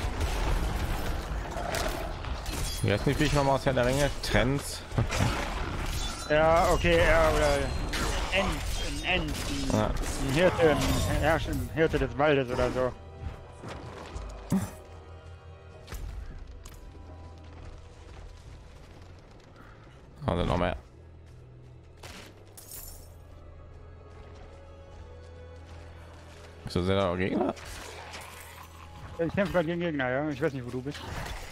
Jetzt nicht, wie ich nochmal aus Herr der Ringe. Trends. Ja, okay, ja, oder End, ein End, ein, Ja. ein Hirte, ein, ja, ein Hirte des Waldes oder so. Also noch mehr. So sind da auch Gegner. Ich kämpfe gerade gegen Gegner, ja. Ich weiß nicht, wo du bist.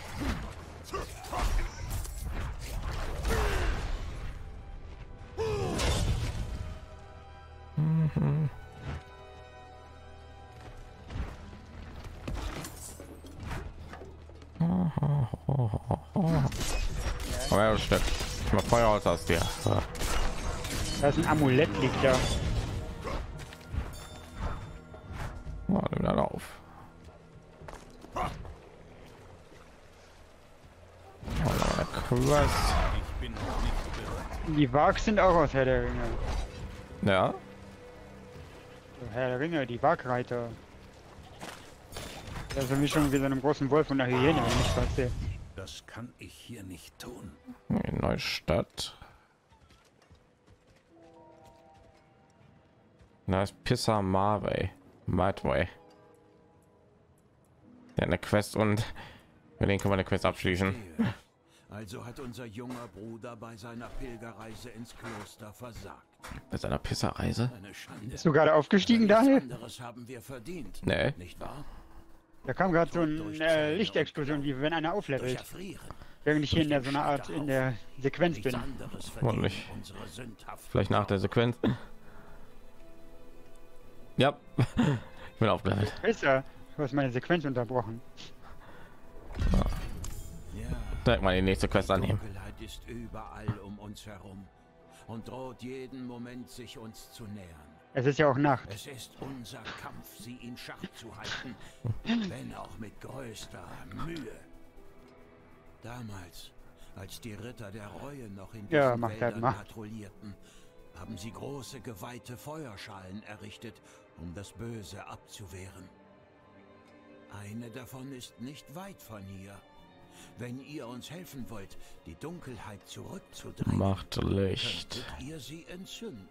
Mhm. Aber ja, das stimmt. Ich mach Feuer aus aus dir. Ja. Da ist ein Amulett, liegt da. Oh, nimm dann auf. Oh, Quest. Ich bin noch nicht bereit. Die Wargs sind auch aus Herr der Ringe. Ja, So, Herr der Ringe, die Wagreiter. Das ist eine Mischung wie so einem großen Wolf und einer Hyäne, wenn ich was sehe. Das kann ich hier nicht tun. in Neustadt. Da ist Pissa Marway. Madway. Ja, eine Quest und mit denen können wir eine Quest abschließen. Also hat unser junger Bruder bei seiner Pilgerreise ins Kloster versagt. Bei seiner Pisserreise? Eine Schande. Bist du gerade aufgestiegen, Nichts Daniel? anderes haben wir verdient. Nee. Nicht wahr? Da kam gerade so eine äh, Lichtexplosion, wie wenn einer Durch auflevelt. Erfrieren. Während ich hier in der so einer Art in der Sequenz Nichts bin. anderes Und verdient nicht. unsere sündhaften Vielleicht nach der Sequenz. Ja, ich bin aufgehört. Besser, du hast meine Sequenz unterbrochen. Ja, Direkt mal die nächste Quest die annehmen. Dunkelheit ist überall um uns herum und droht jeden Moment sich uns zu nähern. Es ist ja auch Nacht. Es ist unser Kampf, sie in Schach zu halten, wenn auch mit größter Mühe. Damals, als die Ritter der Reue noch in Ja, diesen mach das Wäldern mal. patrouillierten, haben sie große geweihte Feuerschalen errichtet, um das Böse abzuwehren. Eine davon ist nicht weit von hier. Wenn ihr uns helfen wollt, die Dunkelheit zurückzudrängen, Macht Licht. könntet ihr sie entzünden.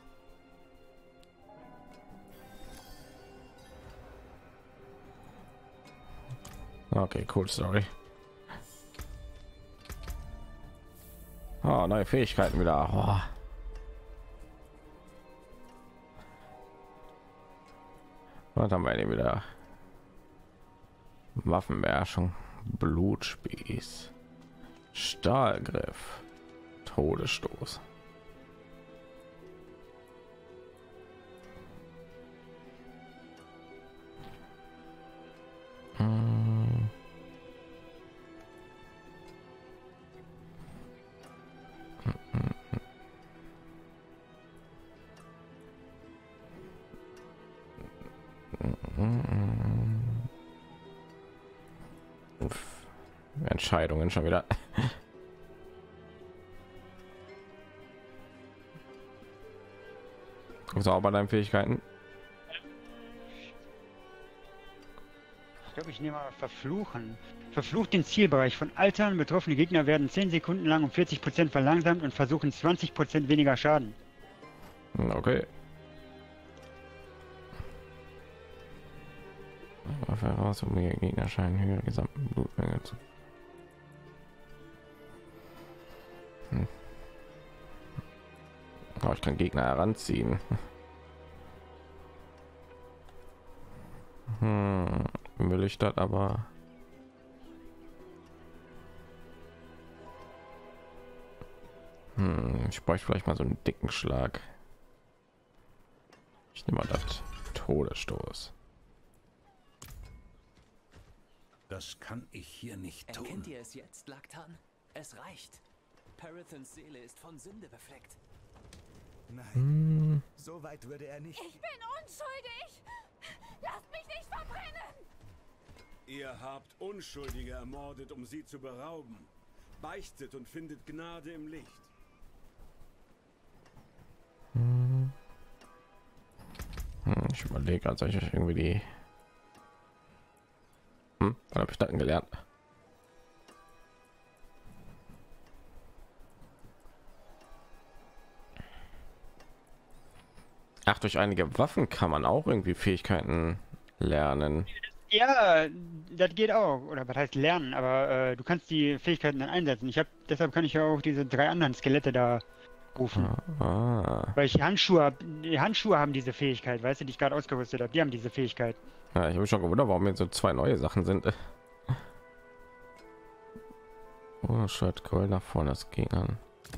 Okay, cool Story. Oh, neue Fähigkeiten wieder. Oh. Was haben wir denn wieder? Waffenbeherrschung, Blutspieß, Stahlgriff, Todesstoß. Hm. Uff. Entscheidungen schon wieder. So, bei deinen Fähigkeiten. Ich glaube, ich nehme mal Verfluchen. Verflucht den Zielbereich von Altern. Betroffene Gegner werden zehn Sekunden lang um vierzig Prozent verlangsamt und versuchen zwanzig Prozent weniger Schaden. Okay. Waffe heraus, um die Gegner scheinen höhere gesamten Blutmenge zu. Hm. Oh, ich kann Gegner heranziehen. Hm. Will ich das aber? Hm. Ich bräuchte vielleicht mal so einen dicken Schlag. Ich nehme mal das Todesstoß. Das kann ich hier nicht tun. Erkennt ihr es jetzt, Laktan? Es reicht. Parathons Seele ist von Sünde befleckt. Nein, so weit würde er nicht. Ich bin unschuldig! Lasst mich nicht verbrennen! Ihr habt Unschuldige ermordet, um sie zu berauben. Beichtet und findet Gnade im Licht. Hm. Hm, Ich überlege, als ich irgendwie die hm, dann habe ich dann gelernt. Ach, durch einige Waffen kann man auch irgendwie Fähigkeiten lernen. Ja, das geht auch. Oder was heißt lernen? Aber äh, du kannst die Fähigkeiten dann einsetzen. Ich habe, deshalb kann ich ja auch diese drei anderen Skelette da rufen. Ah. Weil ich Handschuhe hab, die Handschuhe haben diese Fähigkeit, weißt du, die ich gerade ausgerüstet habe. Die haben diese Fähigkeit. Ja, ich habe mich schon gewundert, warum jetzt so zwei neue Sachen sind. Oh, Schwert Gold nach vorne, das ging an.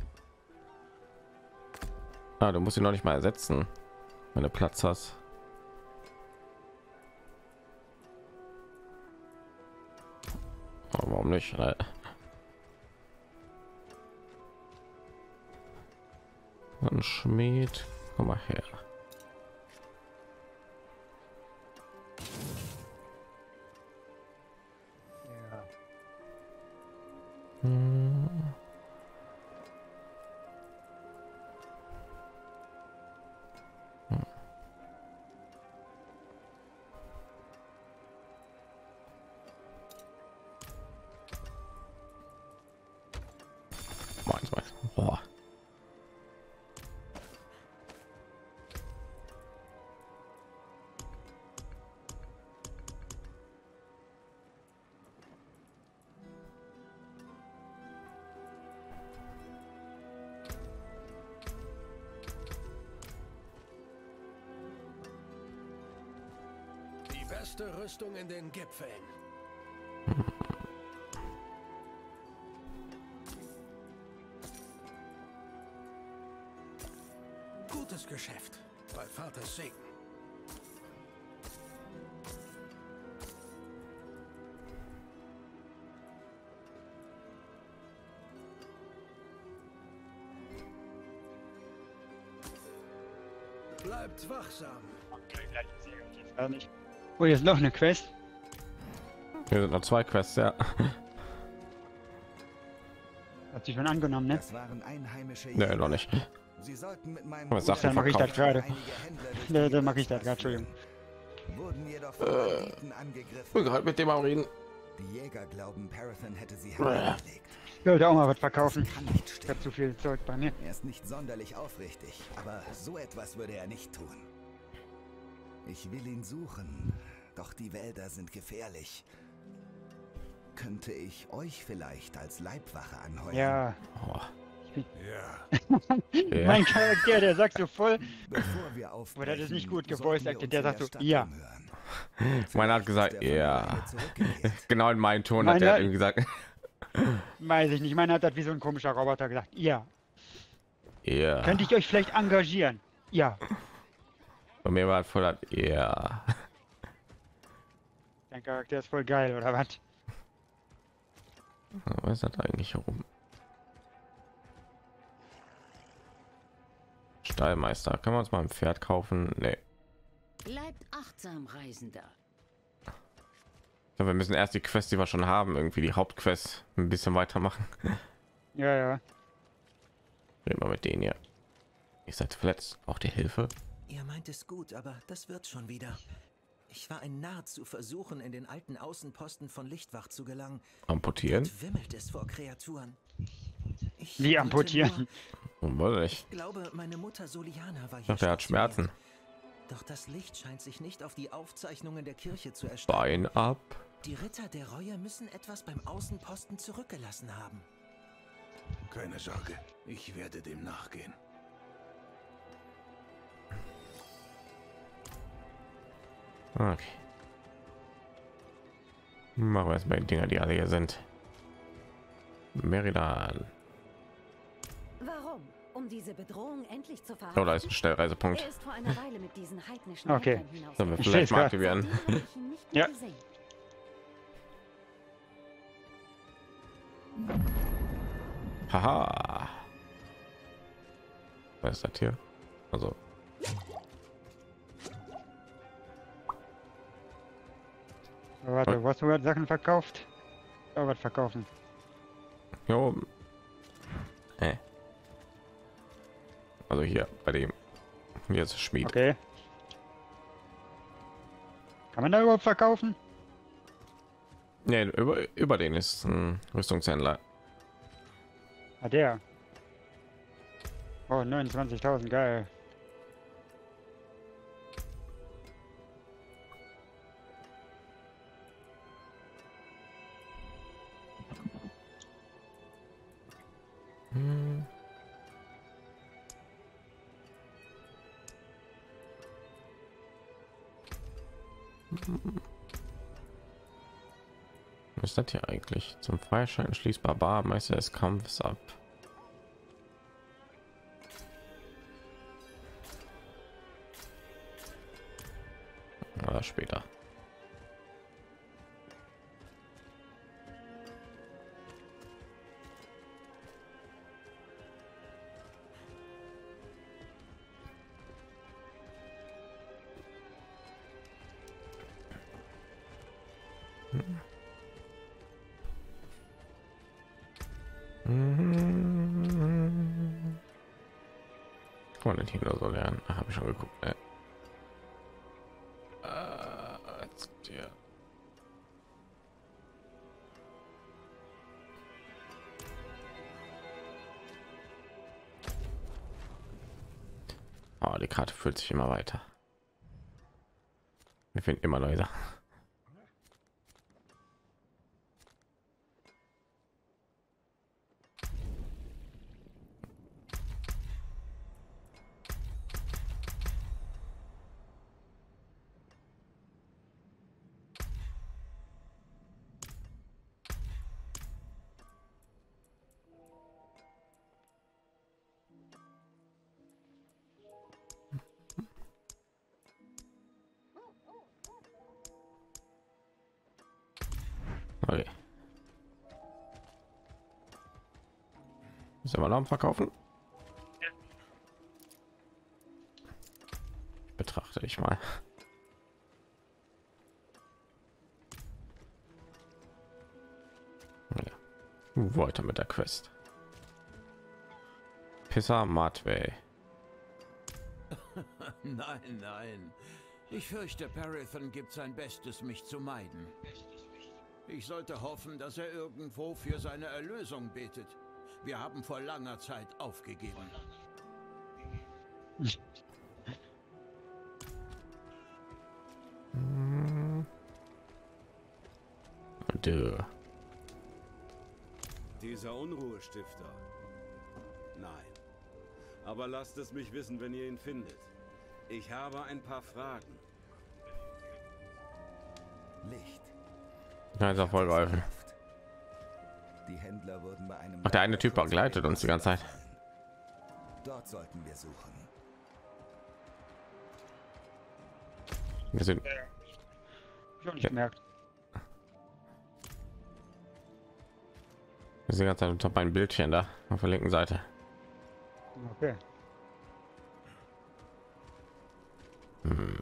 Ah, du musst ihn noch nicht mal ersetzen, wenn du Platz hast. Oh, warum nicht? Ein Schmied, komm mal her. Ja. Hm. Hm. Meins, meins. Boah. Die beste Rüstung in den Gipfeln. Gutes Geschäft bei Vaters Segen. Bleibt wachsam. Gar nicht. Oh, hier ist noch eine Quest. Hier sind noch zwei Quests, ja. Hat sich schon angenommen, ne? Das waren einheimische Nee, Jäger. noch nicht. Sie sollten mit meinem Was Sachen Dann mache ich das verkauft. gerade. einige Händler durch Da, die da mache ich das Gewässer gerade, Entschuldigung. führen. Wurden jedoch von Banditen angegriffen. Wir halt mit dem am reden. Die Jäger glauben, Parathon hätte sie hereingelegt. Ich wollte auch mal was verkaufen. Das kann nicht Ich stimmen. habe zu viel Zeug bei mir. Er ist nicht sonderlich aufrichtig, aber so etwas würde er nicht tun. Ich will ihn suchen, doch die Wälder sind gefährlich. Könnte ich euch vielleicht als Leibwache anheuern? Ja. Oh. Ja. Ja. Mein Charakter, der sagt so voll. Bevor wir aufbrechen, Oder das ist nicht gut sollten gevoiced wir acted, uns der in sagt so, Stadt ja. umhören. Meiner hat gesagt, Ist er von ja. alleine zurückgekehrt? Genau in meinen Ton hat Meiner- er irgendwie gesagt. Weiß ich nicht. Meiner hat das wie so ein komischer Roboter gesagt. Ja. Ja. Könnte ich euch vielleicht engagieren? Ja. Bei mir war es voll, ja. Dein Charakter ist voll geil, oder was? Was ist das eigentlich herum? Stallmeister, kann man uns mal ein Pferd kaufen? Nee. Bleibt achtsam, Reisender. Ja, wir müssen erst die Quest, die wir schon haben, irgendwie die Hauptquest ein bisschen weitermachen. Ja, ja. Reden wir mit denen hier. Ihr seid verletzt. Auch die Hilfe? Ihr meint es gut, aber das wird schon wieder. Ich war ein Narr zu versuchen, in den alten Außenposten von Lichtwach zu gelangen. Amputieren? Dort wimmelt es vor Kreaturen. Ich Wie konnte amputieren? Unmöglich. Ich glaube, meine Mutter Soliana war Ich hier. dachte, er hat stationiert. Schmerzen. Doch das Licht scheint sich nicht auf die Aufzeichnungen der Kirche zu erstrecken. Bein ab. Die Ritter der Reue müssen etwas beim Außenposten zurückgelassen haben. Keine Sorge, ich werde dem nachgehen. Okay. Machen wir erstmal die Dinger, die alle hier sind. Meridan. Warum? Um diese Bedrohung endlich zu Oh, verhaften? da ist ein Schnellreisepunkt. Er ist vor einer Weile mit diesen heidnischen Okay. Händlern hinaus. Sollen wir Ich vielleicht seh's mal grad. aktivieren? Seitdem habe ich ihn nicht mehr Ja. gesehen. Haha. Was ist das hier? Also. Warte, was du gerade Sachen verkauft? Oh, was verkaufen. Jo. Äh. Also hier bei dem. Hier ist Schmied. Okay. Kann man da überhaupt verkaufen? Nee, über, über den ist ein Rüstungshändler. Ah, der. Oh, neunundzwanzigtausend, geil. Hm. Was ist das hier eigentlich? Zum Freischalten schließt Barbarmeister des Kampfes ab. Oder später. Kann man hier nur so lernen? Habe ich schon geguckt. Ne? Äh, jetzt, ja. Oh, die Karte fühlt sich immer weiter. Wir finden immer neue Sachen. Okay. Ist aber am Verkaufen? Ich betrachte ich mal. Ja. Weiter mit der Quest. Pisser Matway. Nein, nein. Ich fürchte, Parathon gibt sein Bestes, mich zu meiden. Ich sollte hoffen, dass er irgendwo für seine Erlösung betet. Wir haben vor langer Zeit aufgegeben. Dö. Dieser Unruhestifter. Nein. Aber lasst es mich wissen, wenn ihr ihn findet. Ich habe ein paar Fragen. Licht. Ja, ist auch voll geholfen. Die Händler wurden bei einem Ach, der eine Typ begleitet uns die ganze Zeit. Dort sollten wir suchen. Wir sind Ich habe nicht gemerkt. wir sind ganz unter beim Bildchen da auf der linken Seite. Okay. Hm.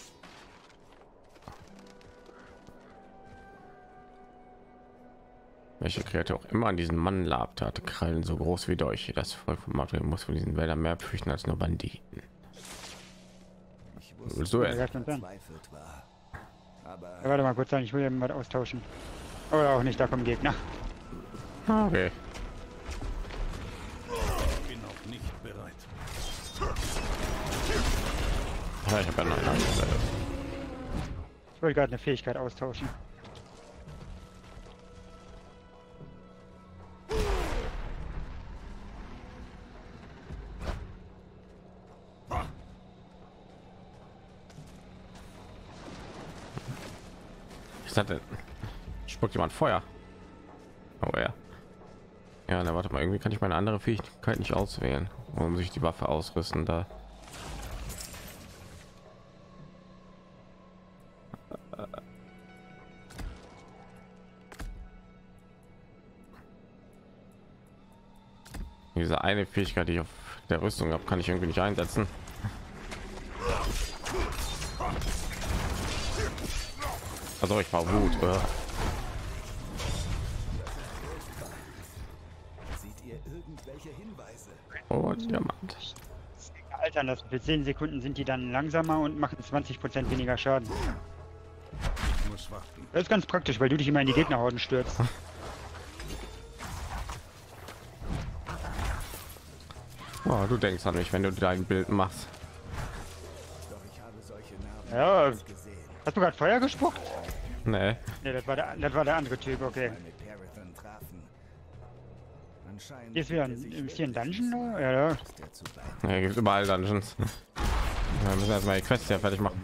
Welche Kreatur auch immer an diesen Mann labt, hatte Krallen so groß wie Dolche. Das Volk von Madrid muss von diesen Wäldern mehr fürchten als nur Banditen. Ich Willst wusste, du Ja, jetzt? ganz dann. verzweifelt war. Aber Ja, warte mal kurz an, ich will eben was austauschen. Oder auch nicht, da kommen Gegner. Okay. Bin noch nicht bereit. Ja, ich habe ja noch eine. Ich wollte gerade eine Fähigkeit austauschen. Ich hatte spuckt jemand Feuer. Oh ja. Ja, na warte mal, irgendwie kann ich meine andere Fähigkeit nicht auswählen. Warum muss ich die Waffe ausrüsten da? Diese eine Fähigkeit, die ich auf der Rüstung habe, kann ich irgendwie nicht einsetzen. Also ich war Wut, oder? seht ihr irgendwelche Hinweise? Oh, Diamant. Altern lassen. Für zehn Sekunden sind die dann langsamer und machen zwanzig Prozent weniger Schaden. muss warten. Das ist ganz praktisch, weil du dich immer in die Gegnerhorden stürzt. Oh, du denkst an mich, wenn du dein Bild machst. Ja. Hast du gerade Feuer gespuckt? Nee. Nee, das war der, das war der andere Typ, okay. Hier ist wieder ein, ist hier ein Dungeon? Oder? Ja, ja. Ja, gibt überall Dungeons. Wir müssen erstmal die Quest hier fertig machen.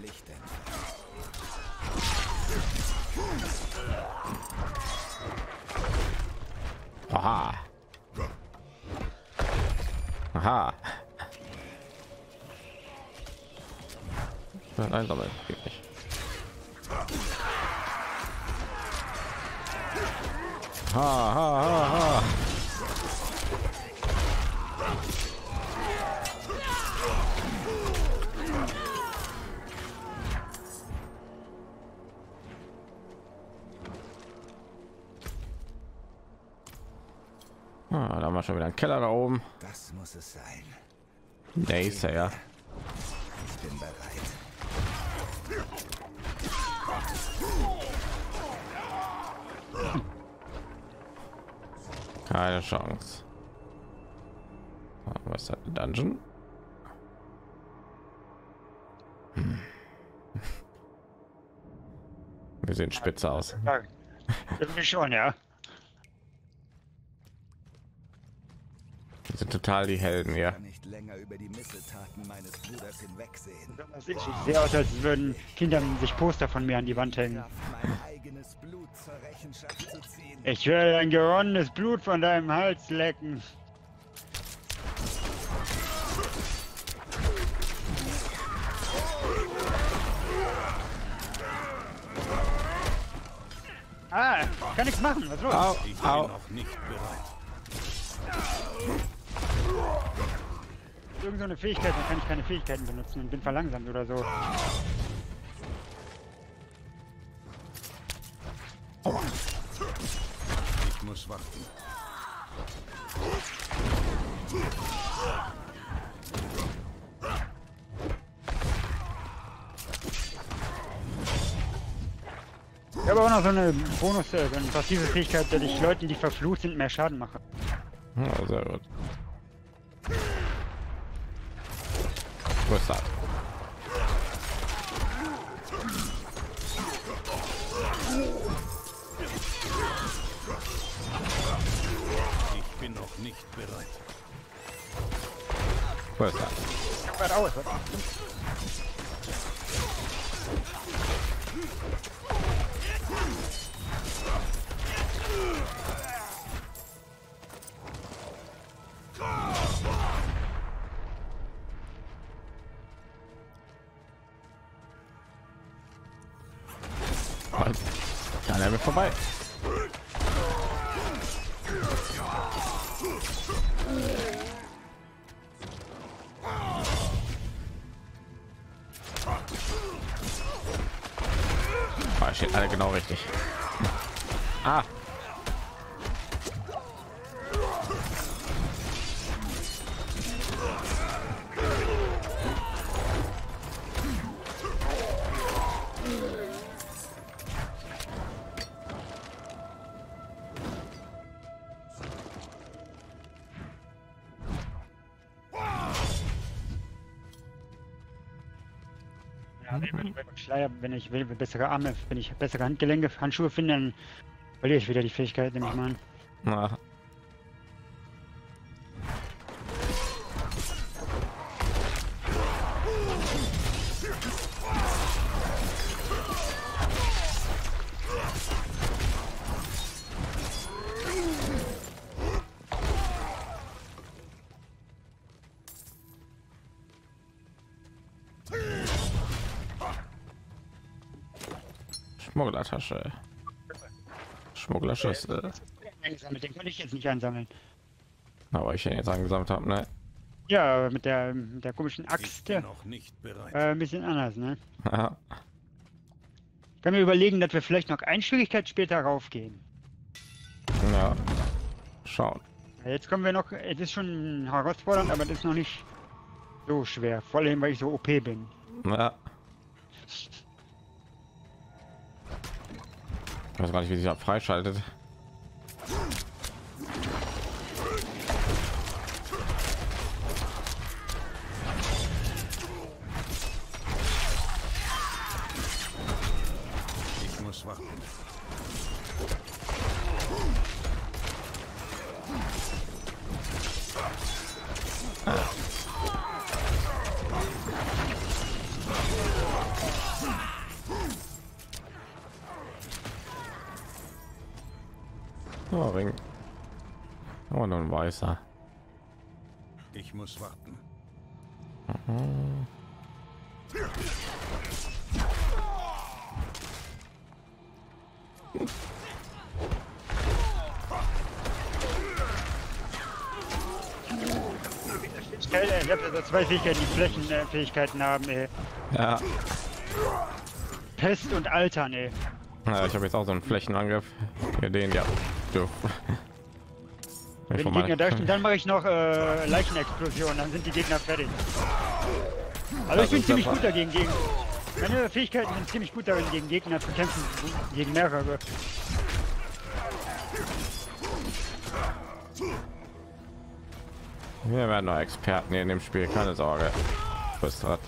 Aha. Aha. Ich will einsammeln. Geht nicht. Ha, ha, ha, ha. Ah, da haben wir schon wieder einen Keller da oben. Das muss es sein. Der ist ja, ja. Ich bin bereit. Keine Chance. Was ist das? Ein Dungeon? Hm. Wir sehen spitze aus. Irgendwie schon, ja. Wir sind total die Helden, ja. Nicht länger über die Missetaten meines Bruders hinwegsehen. Ich sehe aus, als würden Kinder sich Poster von mir an die Wand hängen. Mein eigenes Blut zur Rechenschaft zu ziehen. Ich will dein geronnenes Blut von deinem Hals lecken. Ah, kann nichts machen. Was ist los? Au, Ich bin au. noch nicht bereit. Irgend so eine Fähigkeit, dann kann ich keine Fähigkeiten benutzen und bin verlangsamt oder so. Ich muss warten. Ich habe auch noch so eine Bonus, äh, eine passive Fähigkeit, dass ich Leuten, die verflucht sind, mehr Schaden mache. Ja, sehr gut. Was ist das? Ich bin noch nicht bereit. Was ist das? Warte aus. Was? Ja, der wird vorbei. Ah, steht alle genau richtig. Ah. Schleier, wenn ich will, bessere Arme, wenn ich bessere Handgelenke, Handschuhe finde, dann verliere ich wieder die Fähigkeit, nehme ich mal an. Na. Schmugglertasche. Schmugglerschüssel. Eingesammelt, den konnte ich jetzt nicht einsammeln. Aber ich den jetzt angesammelt habe, ne? Ja, aber mit der, mit der komischen Ich Axt, bin äh, noch nicht bereit. ein bisschen anders, ne? Ja. Ich kann mir überlegen, dass wir vielleicht noch ein Schwierigkeit später raufgehen. Ja. Schauen. Jetzt kommen wir noch, es ist schon herausfordernd, aber es ist noch nicht so schwer. Vor allem, weil ich so O P bin. Ja. Ich weiß gar nicht, wie sich das freischaltet. Ich muss warten. Oh, Ring. Oh, nur ein weißer. Ich muss warten. Mhm. Ich habe da zwei Fähigkeiten, die Flächenfähigkeiten haben, ey. Ja. Pest und Altern, ey. Ja, ich habe jetzt auch so einen Flächenangriff. Hier den, ja. Du. Wenn die Gegner da stehen, dann mache ich noch äh, Leichenexplosion, dann sind die Gegner fertig. Also ich bin ziemlich gut dagegen, gegen meine Fähigkeiten sind ziemlich gut darin, gegen Gegner zu kämpfen, gegen mehrere. Wir werden noch Experten hier in dem Spiel, keine Sorge. Was hat?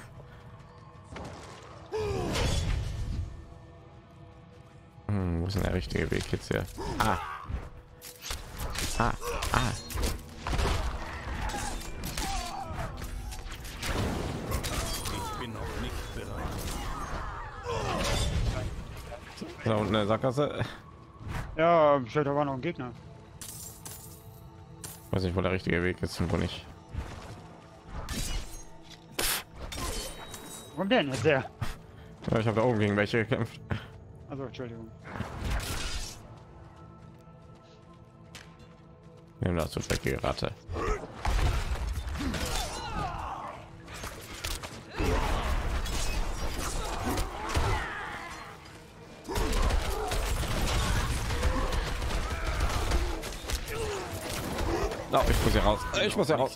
Hm, wo ist denn der richtige Weg jetzt hier? Ah. Ah, ah. Ich bin noch nicht bereit. Da unten eine Sackgasse. Ja, da war noch ein Gegner. Weiß nicht, wo der richtige Weg ist und wo nicht. Warum denn jetzt der? Ja, ich habe da oben gegen welche gekämpft. Also Entschuldigung. Nimm das so dreckige Ratte. Oh, ich muss hier raus. Ich muss hier raus.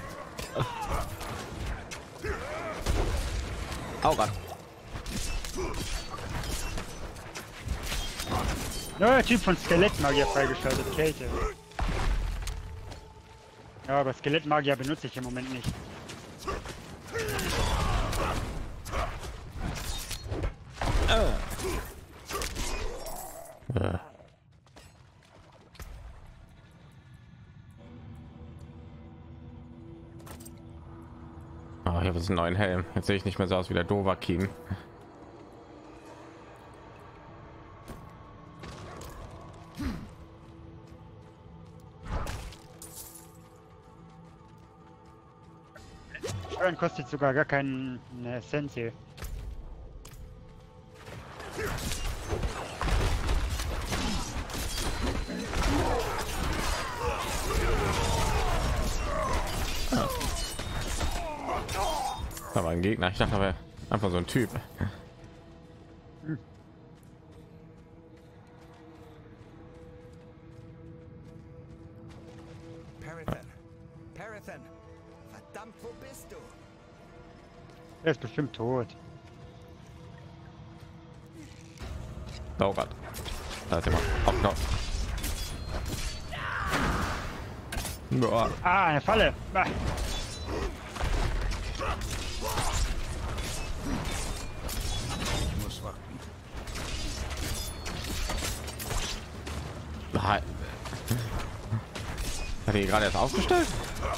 Aura. Neuer Typ von Skelettmagier freigeschaltet, Kälte. Ja, aber Skelettmagier benutze ich im Moment nicht. Ja. Oh, ich habe jetzt einen neuen Helm. Jetzt sehe ich nicht mehr so aus wie der Dovahkiin. Steuern kostet sogar gar keine Essenz hier. Da war ein Gegner. Ich dachte aber einfach so ein Typ. Hm. Perython. Perython. Verdammt, wo bist du? Er ist bestimmt tot. Oh Gott. Da ist immer auf noch. Boah. Ah, eine Falle. Ah. Ich muss warten. Nein. Hat die gerade erst aufgestellt?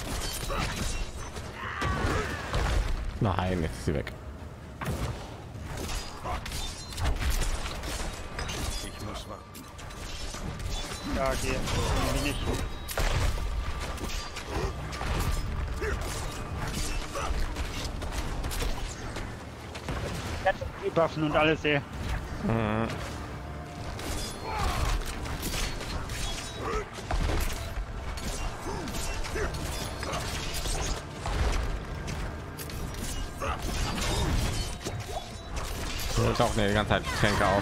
Nein, jetzt ist sie weg. Ich muss warten. Ja, okay. Irgendwie nicht. Die Waffen und alles, ey. Mhm. Ich auch die ganze Zeit Tränke auf.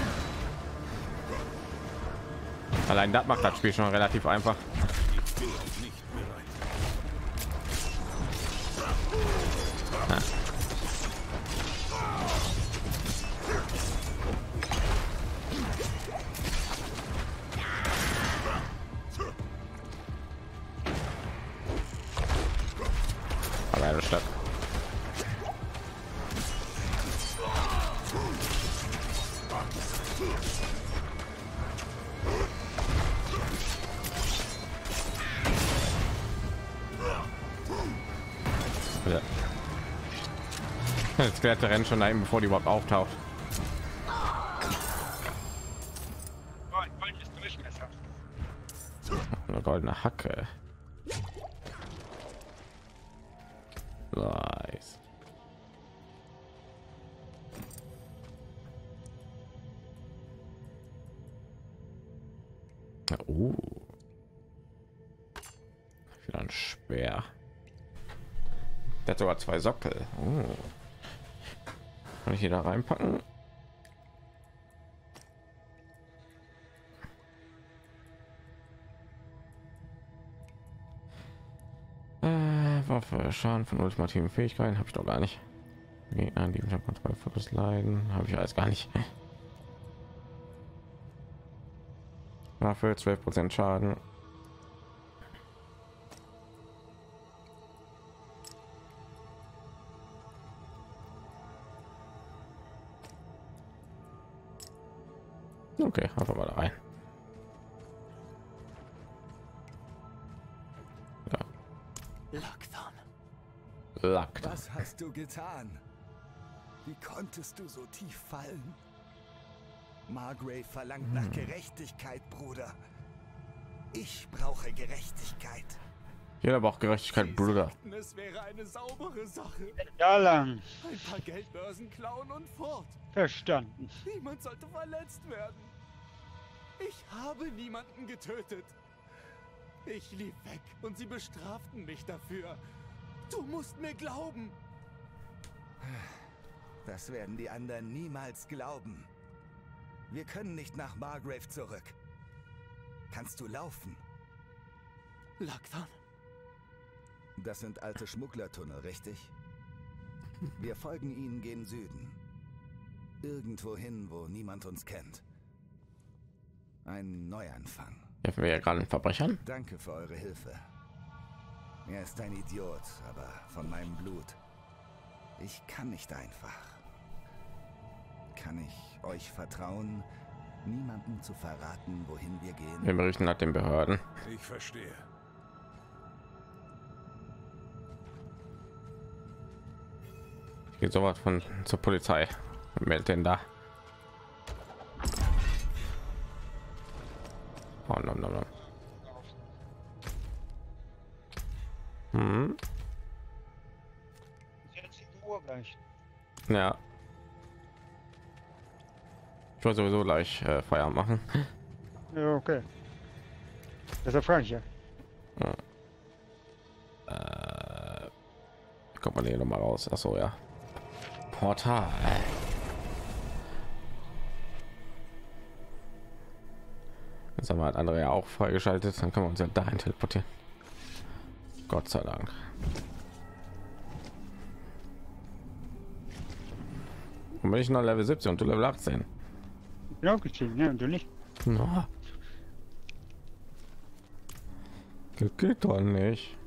Allein das macht das Spiel schon relativ einfach. Ich bin noch nicht bereit. Ja. Stadt. Ja. Das Skelette rennt schon dahin, bevor die überhaupt auftaucht. Oh, ein goldenes Durchmesser. Eine goldene Hacke. Nice. Uh. Wieder ein Speer. Der hat sogar zwei Sockel. Oh. Kann ich hier da reinpacken? Äh, Waffe, Schaden von ultimativen Fähigkeiten habe ich doch gar nicht. Gegner, die unter Kontrolle Fokus leiden, habe ich alles gar nicht. Waffe, zwölf Prozent Schaden. Okay, einfach mal da rein. Ja. Lockdown. Was hast du getan? Wie konntest du so tief fallen? Margrave verlangt nach Gerechtigkeit, Bruder. Ich brauche Gerechtigkeit. Jeder braucht Gerechtigkeit, Bruder. Es wäre eine saubere Sache. Ja, lang. Ein paar Geldbörsen klauen und fort. Verstanden. Niemand sollte verletzt werden. Ich habe niemanden getötet. Ich lief weg und sie bestraften mich dafür. Du musst mir glauben. Das werden die anderen niemals glauben. Wir können nicht nach Margrave zurück. Kannst du laufen? Laktan? Das sind alte Schmugglertunnel, richtig? Wir folgen ihnen gen Süden. Irgendwo hin, wo niemand uns kennt. Ein Neuanfang. Helfen wir ja gerade den Verbrechern? Danke für eure Hilfe. Er ist ein Idiot, aber von meinem Blut. Ich kann nicht einfach. Kann ich euch vertrauen, niemandem zu verraten, wohin wir gehen? Wir berichten nach den Behörden. Ich verstehe. Geht sowas von zur Polizei. Meldet denn da? Oh, no, no, no. Hm. Gleich. Ja. Ich wollte sowieso gleich äh, Feierabend machen. Ja, okay. Deshalb frage ich ja. ja. Äh, kommt man hier noch mal raus? Ach so, ja. Portal. Jetzt haben wir halt andere ja auch freigeschaltet, dann können wir uns ja dahin teleportieren. Gott sei Dank. Und bin ich noch Level siebzehn und du Level achtzehn. Ich bin aufgestiegen, ja, und du nicht. No. Das geht doch nicht.